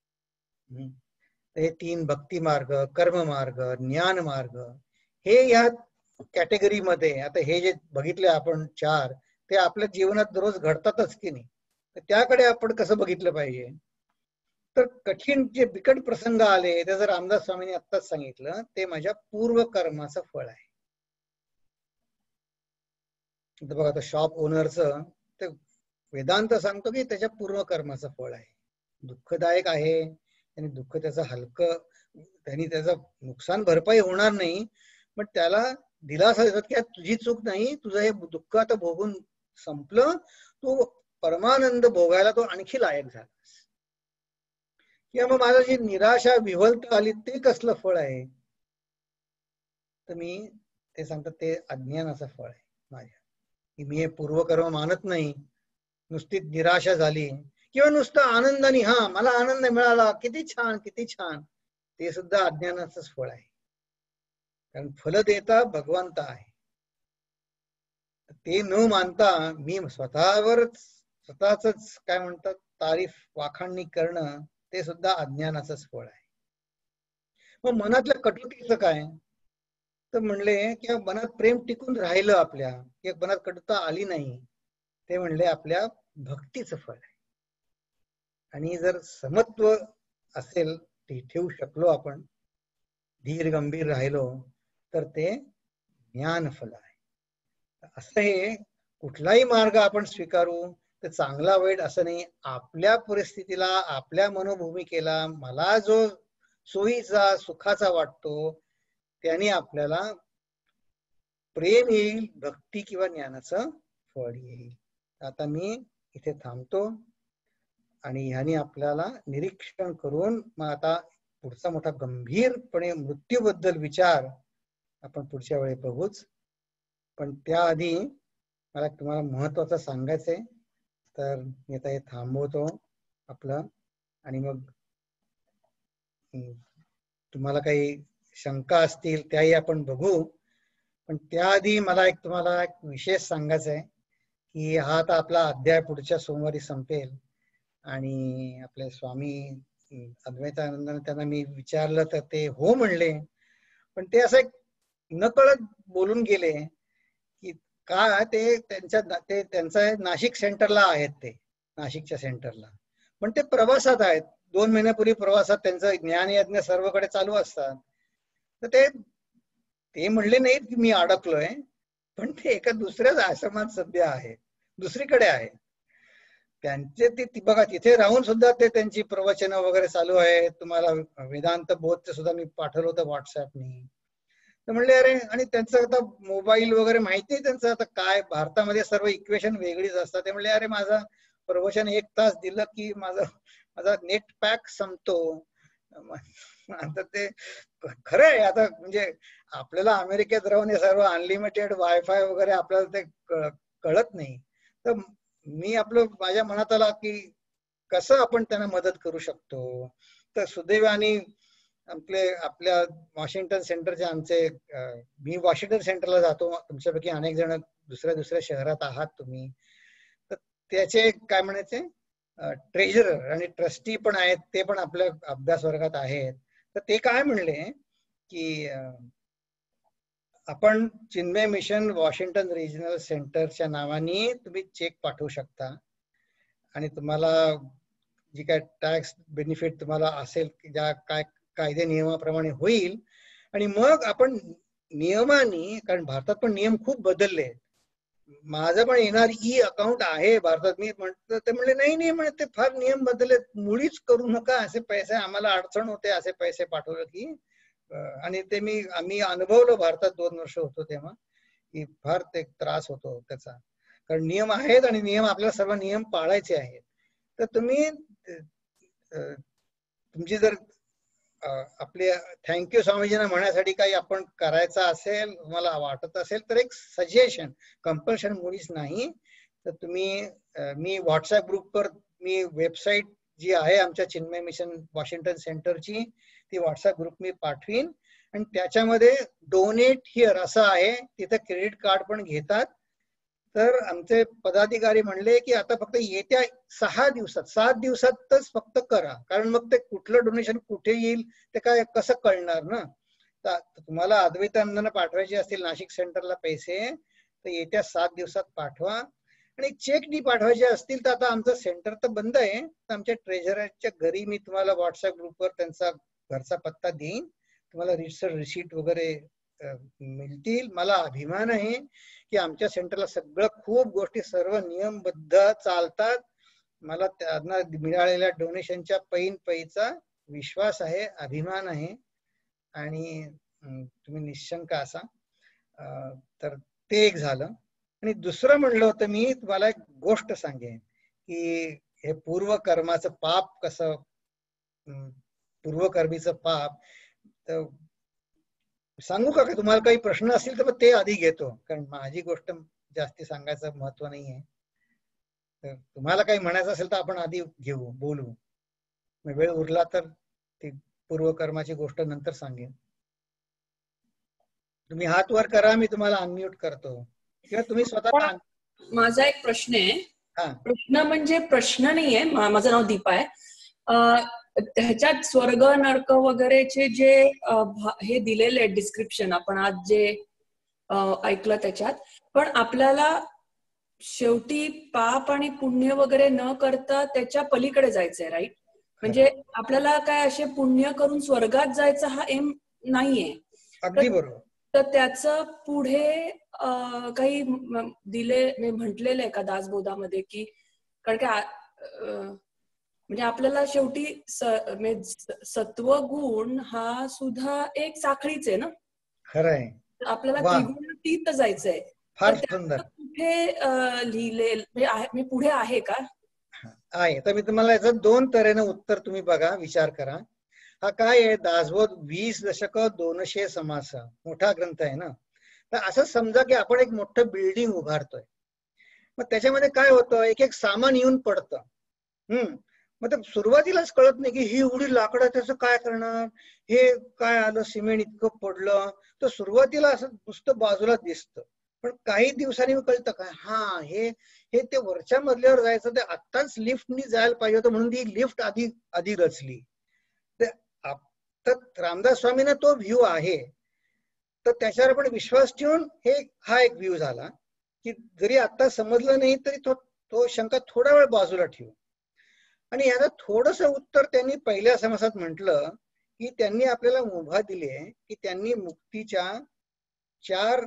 हे तीन भक्ती मार्ग, कर्म मार्ग, ज्ञान मार्ग हे या कॅटेगरी मध्ये आता हे जे बघितले आपण चार ते आपल्या जीवनात रोज घडतातच की नाही. तर त्याकडे आपण कसं बघितलं पाहिजे. तर कठीण जे बिकट प्रसंग आले त्याचं रामदास स्वामींनी आत्ताच सांगितलं ते माझ्या पूर्व कर्माचं फळ आहे. बघा आता शॉप ओनरचं ते वेदांत सांगतो की त्याच्या पूर्व कर्माचं फळ आहे. दुःखदायक आहे आणि दुःख त्याचं हलकं, त्यांनी त्याचं नुकसान भरपाई होणार नाही, पण त्याला दिलासा देतात की तुझी चूक नाही, तुझं हे दुःख आता भोगून संपलं, तू परमानंद भोगायला तो आणखी लायक झालास. किंवा मग माझं जी निराशा विव्हलता आली ते कसलं फळ आहे. तर मी ते सांगतात ते अज्ञानाचं फळ आहे माझ्या, की मी हे पूर्वकर्म मानत नाही, नुसती निराशा झाली किंवा नुसतं आनंदाने हा मला आनंद मिळाला किती छान किती छान, ते सुद्धा अज्ञानाचंच फळ आहे. कारण फल देता भगवंत आहे. ते न मानता मी स्वतःवरच स्वतःच काय म्हणतात तारीफ वाखाणणी करणं ते सुद्धा अज्ञानाचंच फळ आहे. मग मनातल्या कटुतीचं काय. तर म्हणले की मनात प्रेम टिकून राहिलं आपल्या, की मनात कटुता आली नाही, ते म्हणले आपल्या भक्तीचं फळ आहे. आणि जर समत्व असेल ते ठेवू शकलो आपण, धीर गंभीर राहिलो, तर ते ज्ञान फल आहे. असं हे कुठलाही मार्ग आपण स्वीकारू तर चांगला वाईट असं नाही, आपल्या परिस्थितीला आपल्या मनोभूमिकेला मला जो सोयीचा सुखाचा वाटतो त्याने आपल्याला प्रेम येईल, भक्ती किंवा ज्ञानाचं फळ येईल. आता मी इथे थांबतो आणि ह्याने आपल्याला निरीक्षण करून मग आता पुढचा मोठा गंभीरपणे मृत्यूबद्दल विचार आपण पुढच्या वेळी बघूच. पण त्याआधी मला तुम्हाला महत्वाचं सांगायचंय, तर मी आता हे थांबवतो आपलं आणि मग तुम्हाला काही शंका असतील त्याही आपण बघू. पण त्याआधी मला एक तुम्हाला एक विशेष सांगायचं आहे की हा आता आपला अध्याय पुढच्या सोमवारी संपेल आणि आपले स्वामी अद्वैतानंदांना त्यांना मी विचारलं तर ते हो म्हणले, पण ते असं एक नकळत बोलून गेले की का ते त्यांच्या ते त्यांच्या नाशिक सेंटरला आहेत, ते नाशिकच्या सेंटरला, पण ते प्रवासात आहेत. दोन महिन्यापूर्वी प्रवासात त्यांचं ज्ञानयज्ञ सर्वकडे चालू असतात. तर ते ते म्हणले नाहीत की मी अडकलोय, पण ते एका दुसऱ्याच आश्रमात सध्या आहे, दुसरीकडे आहे. त्यांचे ते बघा तिथे राहून सुद्धा ते त्यांची प्रवचन वगैरे चालू आहे. तुम्हाला वेदांत बोधचं सुद्धा मी पाठवलं होतं व्हॉट्सअपनी. तर म्हणले अरे, आणि त्यांचं आता मोबाईल वगैरे माहिती आहे त्यांचं आता काय, भारतामध्ये सर्व इक्वेशन वेगळीच असतात. ते म्हणले अरे माझं प्रवचन एक तास दिलं की माझं माझा नेट पॅक संपतो. आता ते खरं आहे. आता म्हणजे आपल्याला अमेरिकेत राहून हे सर्व अनलिमिटेड वायफाय वगैरे आपल्याला ते कळत नाही. तर मी आपलं माझ्या मनात आला की कसं आपण त्यांना मदत करू शकतो. तर सुदैवाने आपले आपल्या वॉशिंग्टन सेंटरचे आमचे, मी वॉशिंग्टन सेंटरला जातो, तुमच्यापैकी अनेक जण दुसऱ्या दुसऱ्या शहरात आहात तुम्ही, तर त्याचे काय म्हणायचे ट्रेजरर आणि ट्रस्टी पण आहेत, ते पण आपल्या अभ्यास वर्गात आहेत. तर ते काय म्हणले की आपण चिन्मय मिशन वॉशिंग्टन रिजनल सेंटरच्या नावाने तुम्ही चेक पाठवू शकता आणि तुम्हाला जी काय टॅक्स बेनिफिट तुम्हाला असेल ज्या काय कायदे नियमाप्रमाणे होईल. आणि मग आपण नियमाने, कारण भारतात पण नियम खूप बदलले, माझं पण येणार ई अकाउंट आहे भारतात, मी म्हणतो ते म्हणले नाही नाही म्हणे ते फार नियम बदलले, मुळीच करू नका असे पैसे, आम्हाला अडचण होते असे पैसे पाठवलं की. आणि ते मी आम्ही अनुभवलं भारतात दोन वर्ष होतो तेव्हा की फार ते त्रास होतो त्याचा, कारण नियम आहेत आणि नियम आपल्याला सर्व नियम पाळायचे आहेत. तर तुम्ही तुमची जर आपले थँक्यू स्वामीजींना म्हणण्यासाठी काही आपण करायचं असेल, मला वाटत असेल तर एक सजेशन, कंपल्शन मुळीच नाही. तर तुम्ही मी व्हॉट्सअप ग्रुपवर मी वेबसाईट जी आहे आमच्या चिन्मय मिशन वॉशिंग्टन सेंटरची ती व्हॉट्सअप ग्रुप मी पाठवीन आणि त्याच्यामध्ये डोनेट हिअर असं आहे, तिथे क्रेडिट कार्ड पण घेतात. तर आमचे पदाधिकारी म्हणले की आता फक्त येत्या सहा दिवसात सात दिवसातच फक्त करा, कारण मग ते कुठलं डोनेशन कुठे येईल ते काय कसं कळणार ना. तर तुम्हाला अद्वैतानंदना पाठवायचे असतील नाशिक सेंटरला पैसे तर येत्या सात दिवसात पाठवा. आणि चेकनी पाठवायचे असतील तर आता आमचं सेंटर तर बंद आहे, तर आमच्या ट्रेझररच्या घरी मी तुम्हाला व्हॉट्सअप ग्रुपवर त्यांचा घरचा पत्ता देईन, तुम्हाला रिसर रिसीट वगैरे मिळतील. मला अभिमान आहे की आमच्या सेंटरला सगळं खूप गोष्टी सर्व नियमबद्ध चालतात. मला त्यांना मिळालेल्या डोनेशनच्या पैन पैचा विश्वास आहे, अभिमान आहे. आणि तुम्ही निशंक असा. तर ते एक झालं. आणि दुसरं म्हणलं होतं मी तुम्हाला एक गोष्ट सांगेन की हे पूर्वकर्माचं पाप कसं, पूर्वकर्मीचं पाप. तर सांगू का तुम्हाला काही प्रश्न असतील तर मग ते आधी घेतो, कारण माझी गोष्ट जास्ती सांगायचं महत्व नाहीये. तर तुम्हाला काही म्हणायचं असेल तर आपण आधी घेऊ, बोलू. वेळ उरला तर ती पूर्वकर्माची गोष्ट नंतर सांगेन. तुम्ही हात वर करा, मी तुम्हाला अनम्यूट करतो किंवा तुम्ही स्वतः. माझा एक प्रश्न आहे. प्रश्न म्हणजे प्रश्न नाहीये, माझं नाव दीपा आहे. ह्याच्यात स्वर्ग नरक वगैरेचे जे हे दिलेले आहे डिस्क्रिप्शन आपण आज जे ऐकलं त्याच्यात, पण आपल्याला शेवटी पाप आणि पुण्य वगैरे न करता त्याच्या पलीकडे जायचंय, राईट? म्हणजे आपल्याला काय असे पुण्य करून स्वर्गात जायचा हा एम नाहीये. अगदी बरोबर. तर त्याचं पुढे काही दिले म्हटलेलं आहे का दासबोधामध्ये, की कारण की म्हणजे आपल्याला शेवटी सत्व गुण हा सुद्धा एक साखळीच आहे ना. खरंय. आपल्याला त्रिगुणातीत जायचंय. फार सुंदर. कुठे लिहिले म्हणजे पुढे आहे का? आहे. तर मी तुम्हाला याचं दोन तऱ्हेनं उत्तर तुम्ही बघा, विचार करा. हा काय आहे, दासबोध वीस दशक दोनशे समास, मोठा ग्रंथ आहे ना. तर असं समजा की आपण एक मोठं बिल्डिंग उभारतोय. मग त्याच्यामध्ये काय होतं, एक एक सामान येऊन पडतं. हम्म मग ते सुरुवातीलाच कळत नाही की ही एवढी लाकडं त्याचं काय करणार, हे काय आलं सिमेंट इतकं पडलं. तर सुरुवातीला असं नुसतं बाजूला दिसतं, पण काही दिवसांनी कळतं काय, हा हे हे ते वरच्या मजल्यावर जायचं, ते आत्ताच लिफ्टनी जायला पाहिजे होतं म्हणून ती लिफ्ट आधी आधी रचली. तर रामदास स्वामींना तो व्ह्यू आहे, तर त्याच्यावर आपण विश्वास ठेवून हे हा एक व्ह्यू झाला की जरी आता समजलं नाही तरी तो तो शंका थोडा वेळ बाजूला ठेवू. आणि याचं थोडस उत्तर त्यांनी पहिल्या समासात म्हटलं की त्यांनी आपल्याला मुभा दिली आहे की त्यांनी मुक्तीच्या चार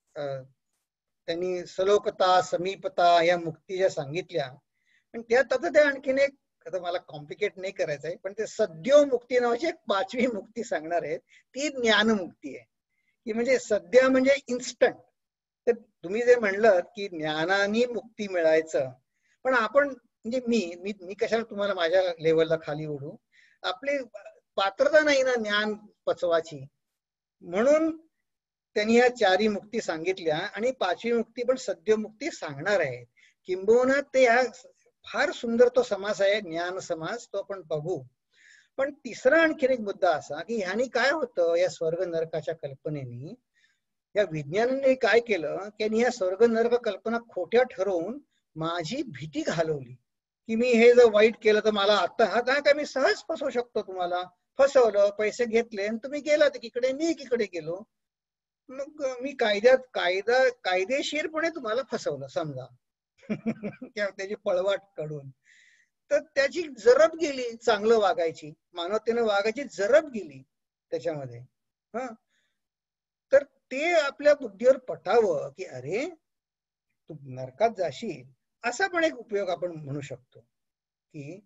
त्यांनी सलोकता समीपता या मुक्तीच्या सांगितल्या. आणि त्यात आता ते आणखीन एक, आता मला कॉम्प्लिकेट नाही करायचं आहे, पण ते सद्यो मुक्ती नावाची एक पाचवी मुक्ती सांगणार आहेत. ती ज्ञानमुक्ती आहे, की म्हणजे सध्या म्हणजे इन्स्टंट. तर तुम्ही जे म्हणलं की ज्ञानाने मुक्ती मिळायचं, पण आपण म्हणजे मी मी मी कशाला तुम्हाला माझ्या लेवलला खाली ओढू, आपली पात्रता नाही ना ज्ञान पचवाची. म्हणून त्यांनी या चारी मुक्ती सांगितल्या आणि पाचवी मुक्ती पण सद्य मुक्ती सांगणार आहे. किंबहुना ते या फार सुंदर तो समास आहे, ज्ञान समास, तो आपण बघू. पण तिसरा आणखीन एक मुद्दा असा की ह्यानी काय होतं, या स्वर्ग नरकाच्या कल्पनेनी या विज्ञानाने काय केलं की या स्वर्ग नरक कल्पना खोट्या ठरवून माझी भीती घालवली की मी हे जर वाईट केलं तर मला आता हा काय मी सहज फसवू शकतो. तुम्हाला फसवलं, पैसे घेतले आणि तुम्ही गेलात एकीकडे, मी एकीकडे गेलो. मग मी कायद्यात कायदा कायदेशीरपणे तुम्हाला फसवलं समजा त्याची पळवाट काढून, तर त्याची जरब गेली चांगलं वागायची, मानवतेनं वागायची जरब गेली त्याच्यामध्ये. हा तर ते आपल्या बुद्धीवर पटावं की अरे तू नरकात जाशील, असा पण एक उपयोग आपण म्हणू शकतो की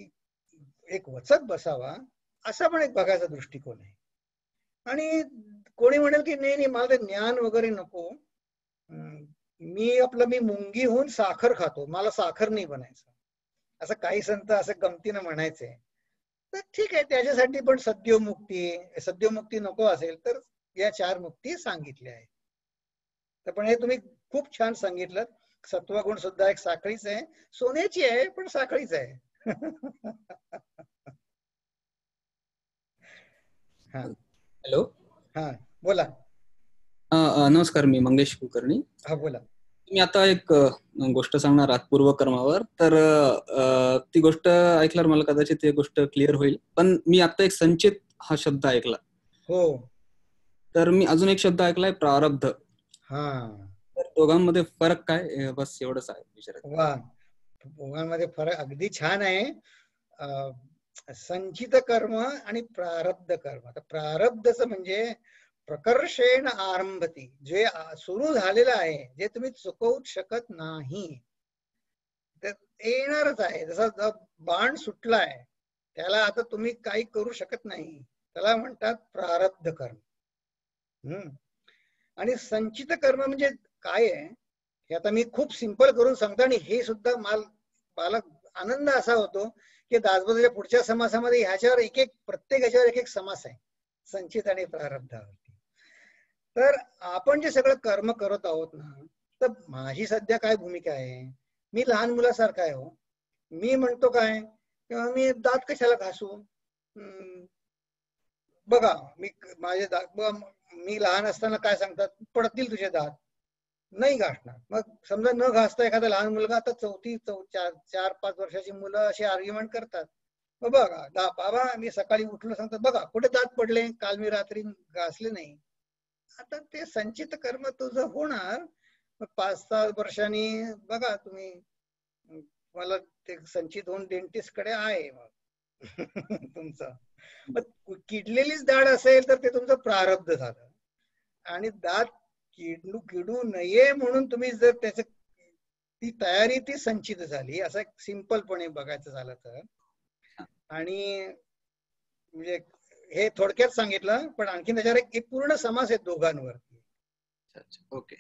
एक वचक बसावा, असा पण एक बघायचा दृष्टिकोन आहे. आणि कोणी म्हणेल की नाही नाही मला ते ज्ञान वगैरे नको, मी आपलं मी मुंगी होऊन साखर खातो, मला साखर नाही बनायचं, असं काही संत असं गमतीनं म्हणायचंय. तर ठीक आहे, त्याच्यासाठी पण सद्योमुक्ती सद्योमुक्ती नको असेल तर या चार मुक्ती सांगितल्या आहेत. तर पण हे तुम्ही खूप छान सांगितलं. सत्वगुण सुद्धा एक साखळीच आहे, सोन्याची आहे पण साखळीच आहे. हॅलो, हा बोला. नमस्कार, मी मंगेश कुलकर्णी. हा बोला. मी आता एक गोष्ट सांगणार आहात पूर्वकर्मावर, तर ती गोष्ट ऐकल्यावर मला कदाचित ती गोष्ट क्लिअर होईल. पण मी आता एक संचित हा शब्द ऐकला. हो. तर मी अजून एक शब्द ऐकलाय, प्रारब्ध. हा. तर दोघांमध्ये फरक काय, बस एवढंच आहे विचारायचं. वा, दोघांमध्ये फरक अगदी छान आहे. संचित कर्म आणि प्रारब्ध कर्म. आता प्रारब्धच म्हणजे प्रकर्षेण आरंभती, जे सुरू झालेलं आहे, जे तुम्ही चुकवू शकत नाही, ते येणारच आहे. जसा बाण सुटलाय त्याला आता तुम्ही काही करू शकत नाही, त्याला म्हणतात प्रारब्ध कर्म. हम्म. आणि संचित कर्म म्हणजे काय आहे हे आता मी खूप सिंपल करून सांगतो, आणि हे सुद्धा माल मला आनंद असा होतो की दासबोधाच्या पुढच्या समासामध्ये ह्याच्यावर एक एक प्रत्येक ह्याच्यावर एक एक समास आहे संचित आणि प्रारब्धावरती. तर आपण जे सगळं कर्म करत आहोत ना, तर माझी सध्या काय भूमिका आहे, मी लहान मुलासारखा आहे. हो, मी म्हणतो काय, किंवा मी दात कशाला घासू, बघा मी माझे दात, मी लहान असताना काय सांगतात, पडतील तुझे दात, नाही घासणार. मग समजा न घासता एखादा लहान मुलगा, आता चौथी चौ चार चार पाच वर्षाची मुलं अशी आर्ग्युमेंट करतात, बघा दा बाबा मी सकाळी उठलो सांगतात, बघा कुठे दात पडले, काल मी रात्री घासले नाही. आता ते संचित कर्म तुझं होणार पाच सहा वर्षांनी, बघा तुम्ही, मला ते संचित होऊन डेंटिस्ट कडे आहे मग तुमचं. मग किडलेलीच दाढ असेल तर ते तुमचं प्रारब्ध झालं. आणि दात किडू किडू नये म्हणून तुम्ही जर त्याच ती तयारी ती संचित झाली, असं सिंपलपणे बघायचं झालं तर. आणि म्हणजे हे थोडक्यात सांगितलं, पण आणखी त्याच्यावर एक पूर्ण समास आहे दोघांवर. ओके.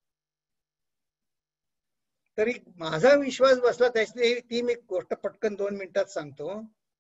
तरी माझा विश्वास बसला त्याची ती मी गोष्ट पटकन दोन मिनिटात सांगतो.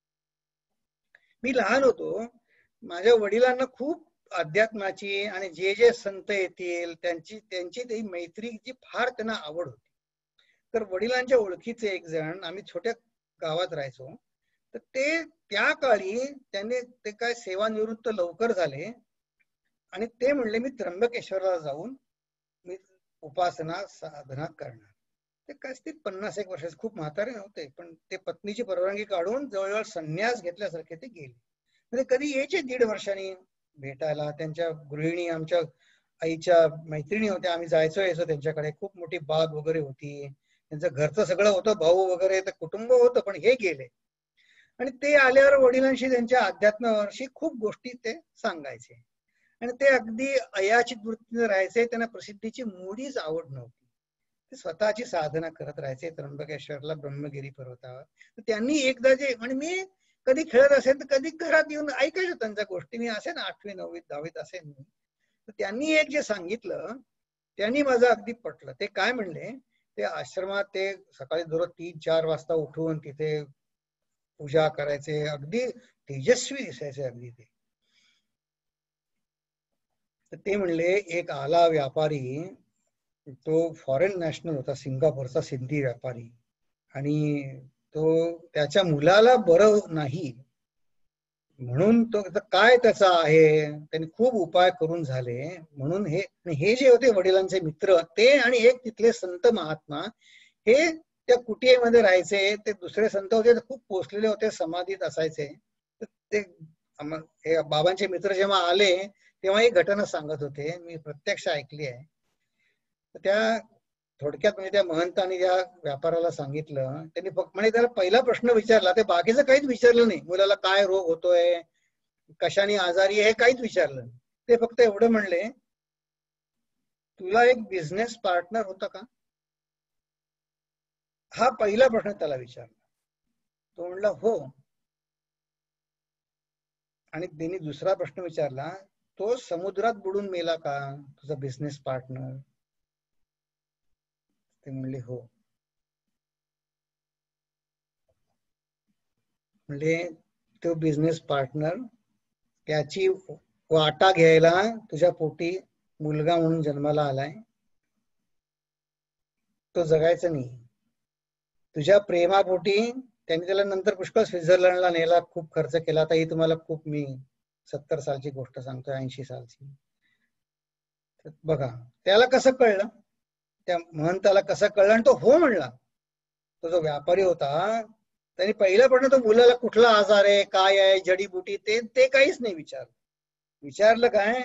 मी लहान होतो, माझ्या वडिलांना खूप अध्यात्माची आणि जे जे संत येतील त्यांची त्यांची ती मैत्रीची फार त्यांना आवड होती. तर वडिलांच्या ओळखीचे एक जण, आम्ही छोट्या गावात राहायचो, तर ते त्या काळी त्यांनी ते काय सेवानिवृत्त लवकर झाले आणि ते म्हणले मी त्र्यंबकेश्वरला जाऊन मी उपासना साधना करणार. ते काय ते पन्नास एक वर्षाचे, खूप म्हातारे नव्हते, पण ते पत्नीची परवानगी काढून जवळजवळ संन्यास घेतल्यासारखे ते गेले. म्हणजे कधी यायचे दीड वर्षांनी भेटायला. त्यांच्या गृहिणी आमच्या आईच्या मैत्रिणी होत्या, आम्ही जायचो यायचो त्यांच्याकडे. खूप मोठी बाग वगैरे होती, त्यांचं घरचं सगळं होतं, भाऊ वगैरे तर कुटुंब होतं. पण हे गेले आणि ते आल्यावर वडिलांशी त्यांच्या अध्यात्मावर्षी खूप गोष्टी ते सांगायचे आणि ते अगदी अयाचित वृत्तीने राहायचे. त्यांना प्रसिद्धीची मुळीच आवड नव्हती, ते स्वतःची साधना करत राहायचे त्र्यंबकेश्वरला ब्रह्मगिरी पर्वतावर. त्यांनी एकदा जे, आणि मी कधी खेळत असेल तर कधी घरात येऊन ऐकायचो त्यांच्या गोष्टी. मी असेल आठवी नववीत दहावीत असेल मी, तर त्यांनी एक जे सांगितलं त्यांनी माझं अगदी पटलं. ते काय म्हणले, ते आश्रमात ते सकाळी दररोज तीन चार वाजता उठून तिथे पूजा करायचे, अगदी तेजस्वी दिसायचे अगदी ते. तर ते म्हणले एक आला व्यापारी, तो फॉरेन नॅशनल होता, सिंगापूरचा सिंधी व्यापारी, आणि तो त्याच्या मुलाला बरं नाही म्हणून तो काय त्याचा आहे, त्यांनी खूप उपाय करून झाले म्हणून हे हे जे होते वडिलांचे मित्र ते आणि एक तिथले संत महात्मा, हे त्या कुटियेमध्ये राहायचे. ते दुसरे संत होते खूप पोचलेले होते, समाधीत असायचे. ते हे बाबांचे मित्र जेव्हा आले तेव्हा ही घटना सांगत होते, मी प्रत्यक्ष ऐकली आहे. त्या थोडक्यात म्हणजे त्या महंतांनी त्या व्यापाराला सांगितलं, त्यांनी फक्त म्हणजे त्याला पहिला प्रश्न विचारला, ते बाकीचं काहीच विचारलं नाही, मुलाला काय रोग होतोय, कशाने आजारी आहे, हे काहीच विचारलं नाही. ते फक्त एवढं म्हणले, तुला एक बिझनेस पार्टनर होता का, हा पहिला प्रश्न त्याला विचारला. तो म्हणला हो. आणि त्यांनी दुसरा प्रश्न विचारला, तो समुद्रात बुडून मेला का तुझा बिझनेस पार्टनर. ते म्हणले हो. म्हणजे तो बिझनेस पार्टनर त्याची वाटा घ्यायला तुझ्या पोटी मुलगा म्हणून जन्माला आलाय, तो जगायचा नाही. तुझ्या प्रेमापोटी त्यांनी त्याला नंतर पुष्कळ स्वित्झर्लंडला नेला, खूप खर्च केला. आता ही तुम्हाला खूप मी सत्तर सालची गोष्ट सांगतोय, ऐंशी सालची. बघा त्याला कसं कळलं, त्या महंताला कसं कळलं आणि तो हो म्हणला. तो जो व्यापारी होता त्यांनी पहिल्यापासून तो मुलाला कुठला आजार आहे, काय आहे, जडीबुटी, ते ते काहीच नाही विचारलं. विचारलं काय,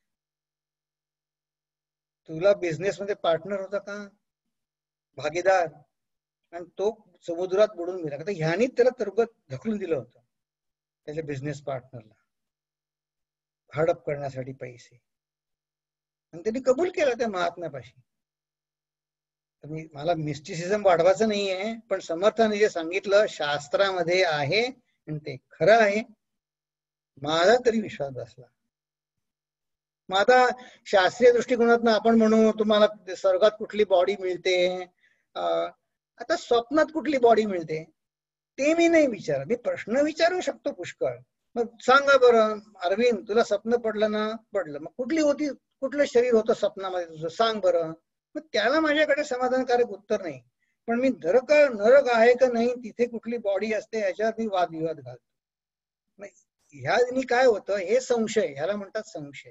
तुला बिझनेस मध्ये पार्टनर होता का, भागीदार? आणि तो समुद्रात बुडून गेला. तर ह्यानी त्याला तरबत ढकलून दिलं होतं त्याच्या बिझनेस पार्टनरला हडप करण्यासाठी पैसे, आणि त्यांनी कबूल केलं त्या महात्म्यापाशी. तर मी मला मिस्टिसिझम वाढवायचं नाहीये, पण समर्थाने जे सांगितलं शास्त्रामध्ये आहे आणि ते खरं आहे, माझा तरी विश्वास बसला. मग आता शास्त्रीय दृष्टिकोनातून आपण म्हणू तुम्हाला स्वर्गात कुठली बॉडी मिळते, आता स्वप्नात कुठली बॉडी मिळते ते मी नाही विचारत. मी प्रश्न विचारू शकतो पुष्कळ. मग सांगा बरं अरविंद, तुला स्वप्न पडलं ना? पडलं. मग कुठली होती, कुठलं शरीर होतं स्वप्नामध्ये तुझं, सांग बरं. मग त्याला माझ्याकडे समाधानकारक उत्तर नाही. पण मी नरक नरक आहे का नाही, तिथे कुठली बॉडी असते, याच्यावर मी वादविवाद घालतो. ह्या काय होतं, हे संशय, ह्याला म्हणतात संशय.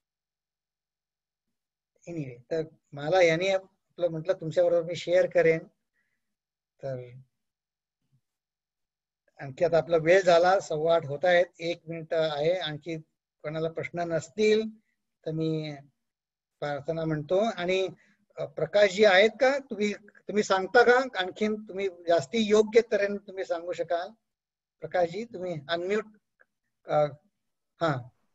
एनिवे, तर मला याने आपलं म्हटलं तुमच्या बरोबर मी शेअर करेन. तर आणखी आता आपला वेळ झाला, सव्वा आठ होत आहेत, एक मिनिट आहे. आणखी कोणाला प्रश्न नसतील तर मी प्रार्थना म्हणतो. आणि प्रकाशजी आहेत का, तुम्ही तुम्ही सांगता का आणखीन, तुम्ही जास्ती योग्य तऱ्हेने तुम्ही सांगू शकाल? प्रकाशजी तुम्ही अनम्यूट. हा,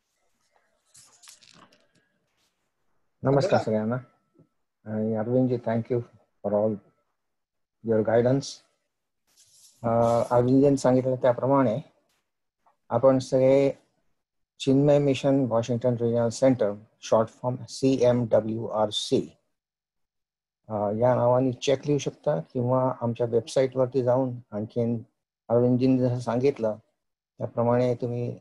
नमस्कार सगळ्यांना. आणि Arvindji, thank you for all your guidance. अरविंदजींनी सांगितलं त्याप्रमाणे आपण सगळे Chinmaya mission Washington regional centre, short form C M W R C, या नावाने चेक लिहू शकता, किंवा आमच्या वेबसाईटवरती जाऊन आणखीन अरविंदजींनी जसं सांगितलं त्याप्रमाणे तुम्ही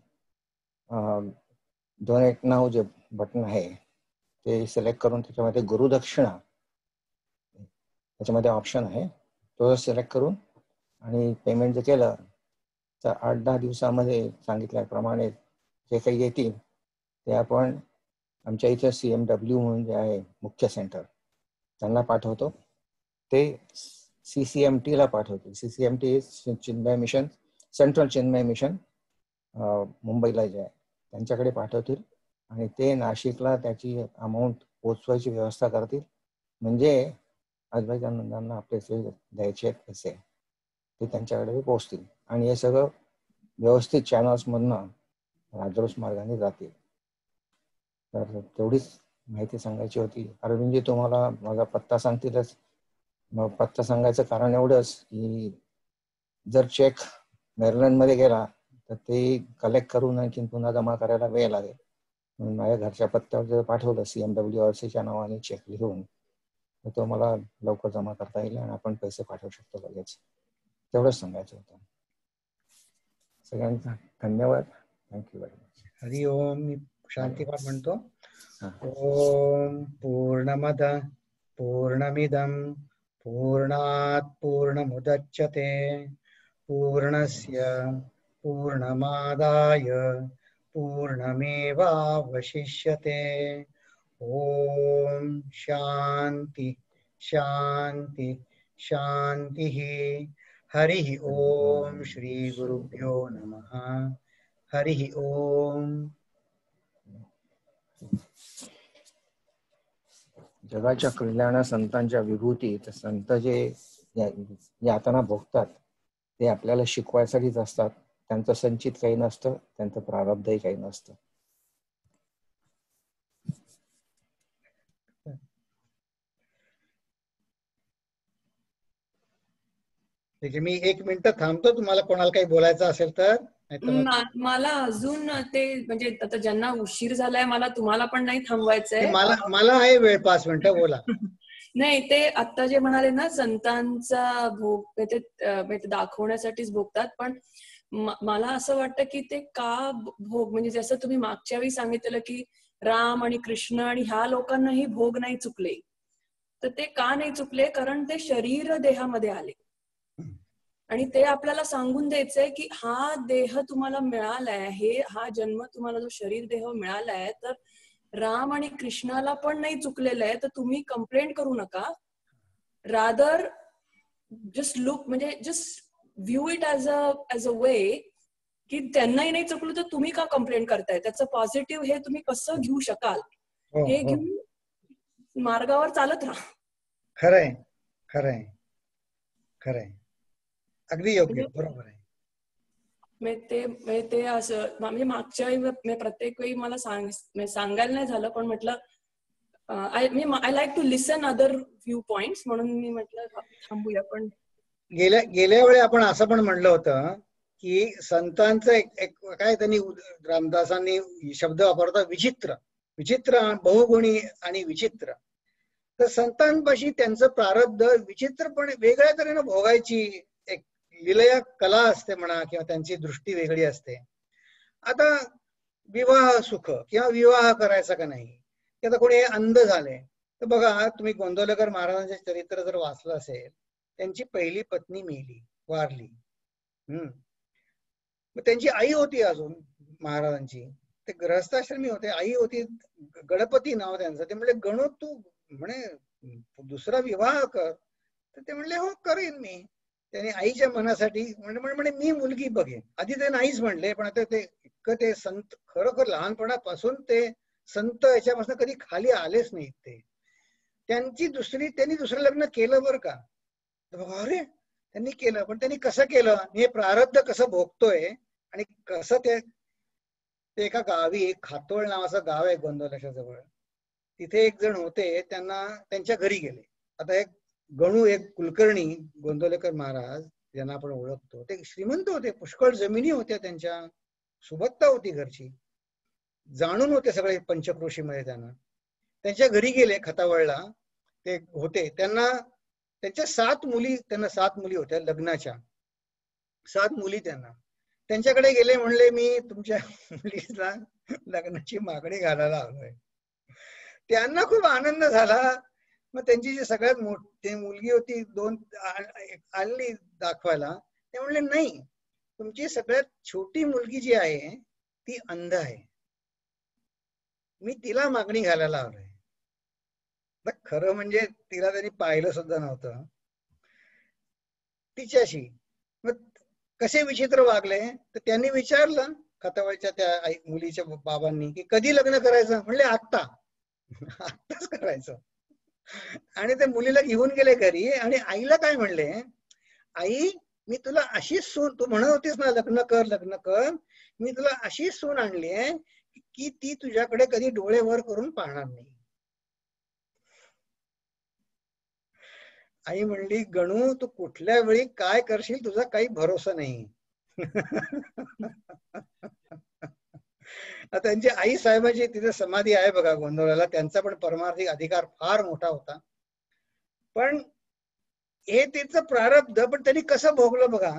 डोनेट नाव जे बटन आहे ते सिलेक्ट करून त्याच्यामध्ये गुरुदक्षिणा त्याच्यामध्ये ऑप्शन आहे, तो सिलेक्ट करून आणि पेमेंट जर केलं तर आठ दहा दिवसामध्ये सांगितल्याप्रमाणे जे काही येतील ते आपण आमच्या इथं सी एम डब्ल्यू म्हणून जे आहे मुख्य सेंटर त्यांना पाठवतो. ते सी सी एम टीला पाठवतो. C C M T Chinmaya mission, central Chinmaya mission मुंबईला जे आहे त्यांच्याकडे पाठवतील, आणि ते नाशिकला त्याची अमाऊंट पोचवायची व्यवस्था करतील. म्हणजे अद्वैतानंदांना आपले जे द्यायचे आहेत पैसे ते त्यांच्याकडे पोहोचतील, आणि हे सगळं व्यवस्थित चॅनल्समधनं राजरोस मार्गाने जातील. तर तेवढीच माहिती सांगायची होती. अरविंदजी तुम्हाला माझा पत्ता सांगतीलच. मग पत्ता सांगायचं कारण एवढंच की जर चेक मेरीलँडमध्ये गेला तर ते कलेक्ट करून आणखीन पुन्हा जमा करायला वेळ लागेल. म्हणून माझ्या घरच्या पत्त्यावर जर पाठवलं सी एम डब्ल्यू आर सीच्या नावाने चेक लिहून, तर तो मला लवकर जमा करता येईल आणि आपण पैसे पाठवू शकतो लगेच. तेवढंच सांगायचं होतं. सगळ्यांचा धन्यवाद. Thank you very much. Hari Om. मी शांतीपाठ म्हणतो. ओम पूर्णमद पूर्णमिदं पूर्णात् पूर्णमुदच्यते पूर्णस्य पूर्णमादाय पूर्णमेवावशिष्यते. ओम शांति शांति शांति. हरि ओम. श्री गुरुभ्यो नमः. हरि ओम. जगाच्या कल्याणा संतांच्या विभूती, तर संत जे यातना भोगतात ते आपल्याला शिकवायसाठीच असतात. त्यांचं संचित काही नसतं, त्यांचं प्रारब्धही काही नसतं. मी एक मिनिट थांबतो, तुम्हाला कोणाला काही बोलायचं असेल तर. मला अजून ते म्हणजे आता ज्यांना उशीर झालाय, मला तुम्हाला पण नाही थांबवायचंय. मला मला आहे वेळ, पाच मिनिटं बोला. नाही, ते आता जे म्हणाले ना संतांचा भोग ते दाखवण्यासाठीच भोगतात, पण मला असं वाटतं की ते का भोग, म्हणजे जसं तुम्ही मागच्या वेळी सांगितलं की राम आणि कृष्ण आणि ह्या लोकांनाही भोग नाही चुकले, तर ते का नाही चुकले? कारण ते शरीर देहामध्ये आले. आणि ते आपल्याला सांगून द्यायचंय की हा देह तुम्हाला मिळालाय, हे हा जन्म तुम्हाला जो शरीर देह मिळालाय, तर राम आणि कृष्णाला पण नाही चुकलेलं आहे, तर तुम्ही कंप्लेंट करू नका. रादर जस्ट लुक, म्हणजे just view it as a as a way की त्यांनाही नाही चुकलं तर तुम्ही का कंप्लेंट करताय, त्याचं पॉझिटिव्ह हे तुम्ही कसं घेऊ शकाल हे घेऊन मार्गावर चालत राहा. खरंय खरंय खरंय, अगदी योग्य, बरोबर आहे. ते ते असं म्हणजे मागच्या वेळी प्रत्येक वेळी मला सांग सांगायला नाही झालं, पण म्हटलं I me I like to listen other view points, म्हणून मी म्हटलं थांबूया. पण गेल्या गेल्या वेळी आपण असं पण म्हणलं होतं की संतांचं एक, एक काय त्यांनी रामदासांनी शब्द वापरता विचित्र, विचित्र बहुगुणी आणि विचित्र. तर संतांपाशी त्यांचं प्रारब्ध विचित्रपणे वेगळ्या तऱ्हेनं भोगायची एक लीलया कला असते म्हणा, किंवा त्यांची दृष्टी वेगळी असते. आता विवाह सुख किंवा विवाह करायचा का नाही, की आता कोणी अंध झाले तर बघा तुम्ही गोंदवलेकर महाराजांचे चरित्र जर वाचलं असेल, त्यांची पहिली पत्नी मेली, वारली. हम्म मग त्यांची आई होती अजून महाराजांची, ते ग्रहस्थाश्रमी होते, आई होती, गणपती नाव त्यांचं. ते म्हणले गणू तू म्हणे दुसरा विवाह कर, तर ते म्हणले हो करेन मी. त्याने आईच्या मनासाठी म्हणजे म्हणे मी मुलगी बघेन. आधी ते नाहीच म्हणले, पण आता ते इतकं ते संत खरोखर लहानपणापासून ते संत याच्यापासून कधी खाली आलेच नाहीत. ते त्यांची दुसरी त्यांनी दुसरं लग्न केलं बरं का. अरे त्यांनी केलं, पण त्यांनी कसं केलं, हे प्रारब्ध कसं भोगतोय आणि कसं ते ते एका गावी खातोळ नावाचं गाव आहे गोंदवल्याच्या जवळ, तिथे एक जण होते, त्यांना त्यांच्या घरी गेले. आता एक गणू एक कुलकर्णी गोंदवलेकर महाराज ज्यांना आपण ओळखतो, ते श्रीमंत होते, पुष्कळ जमिनी होत्या त्यांच्या, सुबत्ता होती घरची, जाणून होते सगळे पंचक्रोशीमध्ये. त्यांना त्यांच्या घरी गेले, खतावळला ते होते. त्यांना त्यांच्या सात मुली, त्यांना सात मुली होत्या लग्नाच्या, सात मुली. त्यांना त्यांच्याकडे गेले, म्हणले मी तुमच्या मुलीला लग्नाची मागणी घालायला आलोय. त्यांना खूप आनंद झाला. मग त्यांची जी सगळ्यात मोठी मुलगी होती, दोन आणली दाखवायला. ते म्हणले नाही, तुमची सगळ्यात छोटी मुलगी जी आहे ती अंध आहे, मी तिला मागणी घालायला आलोय. खरं म्हणजे तिला त्यांनी पाहिलं सुद्धा नव्हतं तिच्याशी. मग कसे विचित्र वागले, तर त्यांनी विचारलं खतावळच्या त्या मुलीच्या बाबांनी की कधी लग्न करायचं, म्हणले आत्ता, आत्ताच करायचं. आणि ते मुलीला घेऊन गेले घरी, आणि आईला काय म्हणले, आई मी तुला अशीच सून, तू म्हणत होतीस ना लग्न कर लग्न कर, मी तुला अशी सून आणली आहे की ती तुझ्याकडे कधी डोळे वर करून पाहणार नाही. आई म्हणली गणू तू कुठल्या वेळी काय करशील तुझा काही भरोसा नाही. त्यांची आई साहेबाची तिथे समाधी आहे बघा गोंधळाला, त्यांचा पण परमार्थिक अधिकार फार मोठा होता. पण हे तिचं प्रारब्ध, पण त्यांनी कसं भोगलं बघा.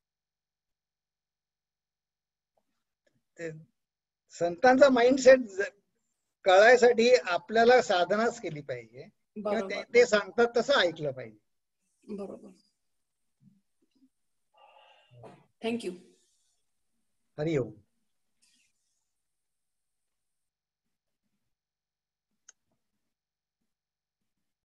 संतांचा माइंडसेट कळायसाठी आपल्याला साधनाच केली पाहिजे, ते सांगतात तसं ऐकलं पाहिजे. बरोबर. थँक्यू. हरिओम.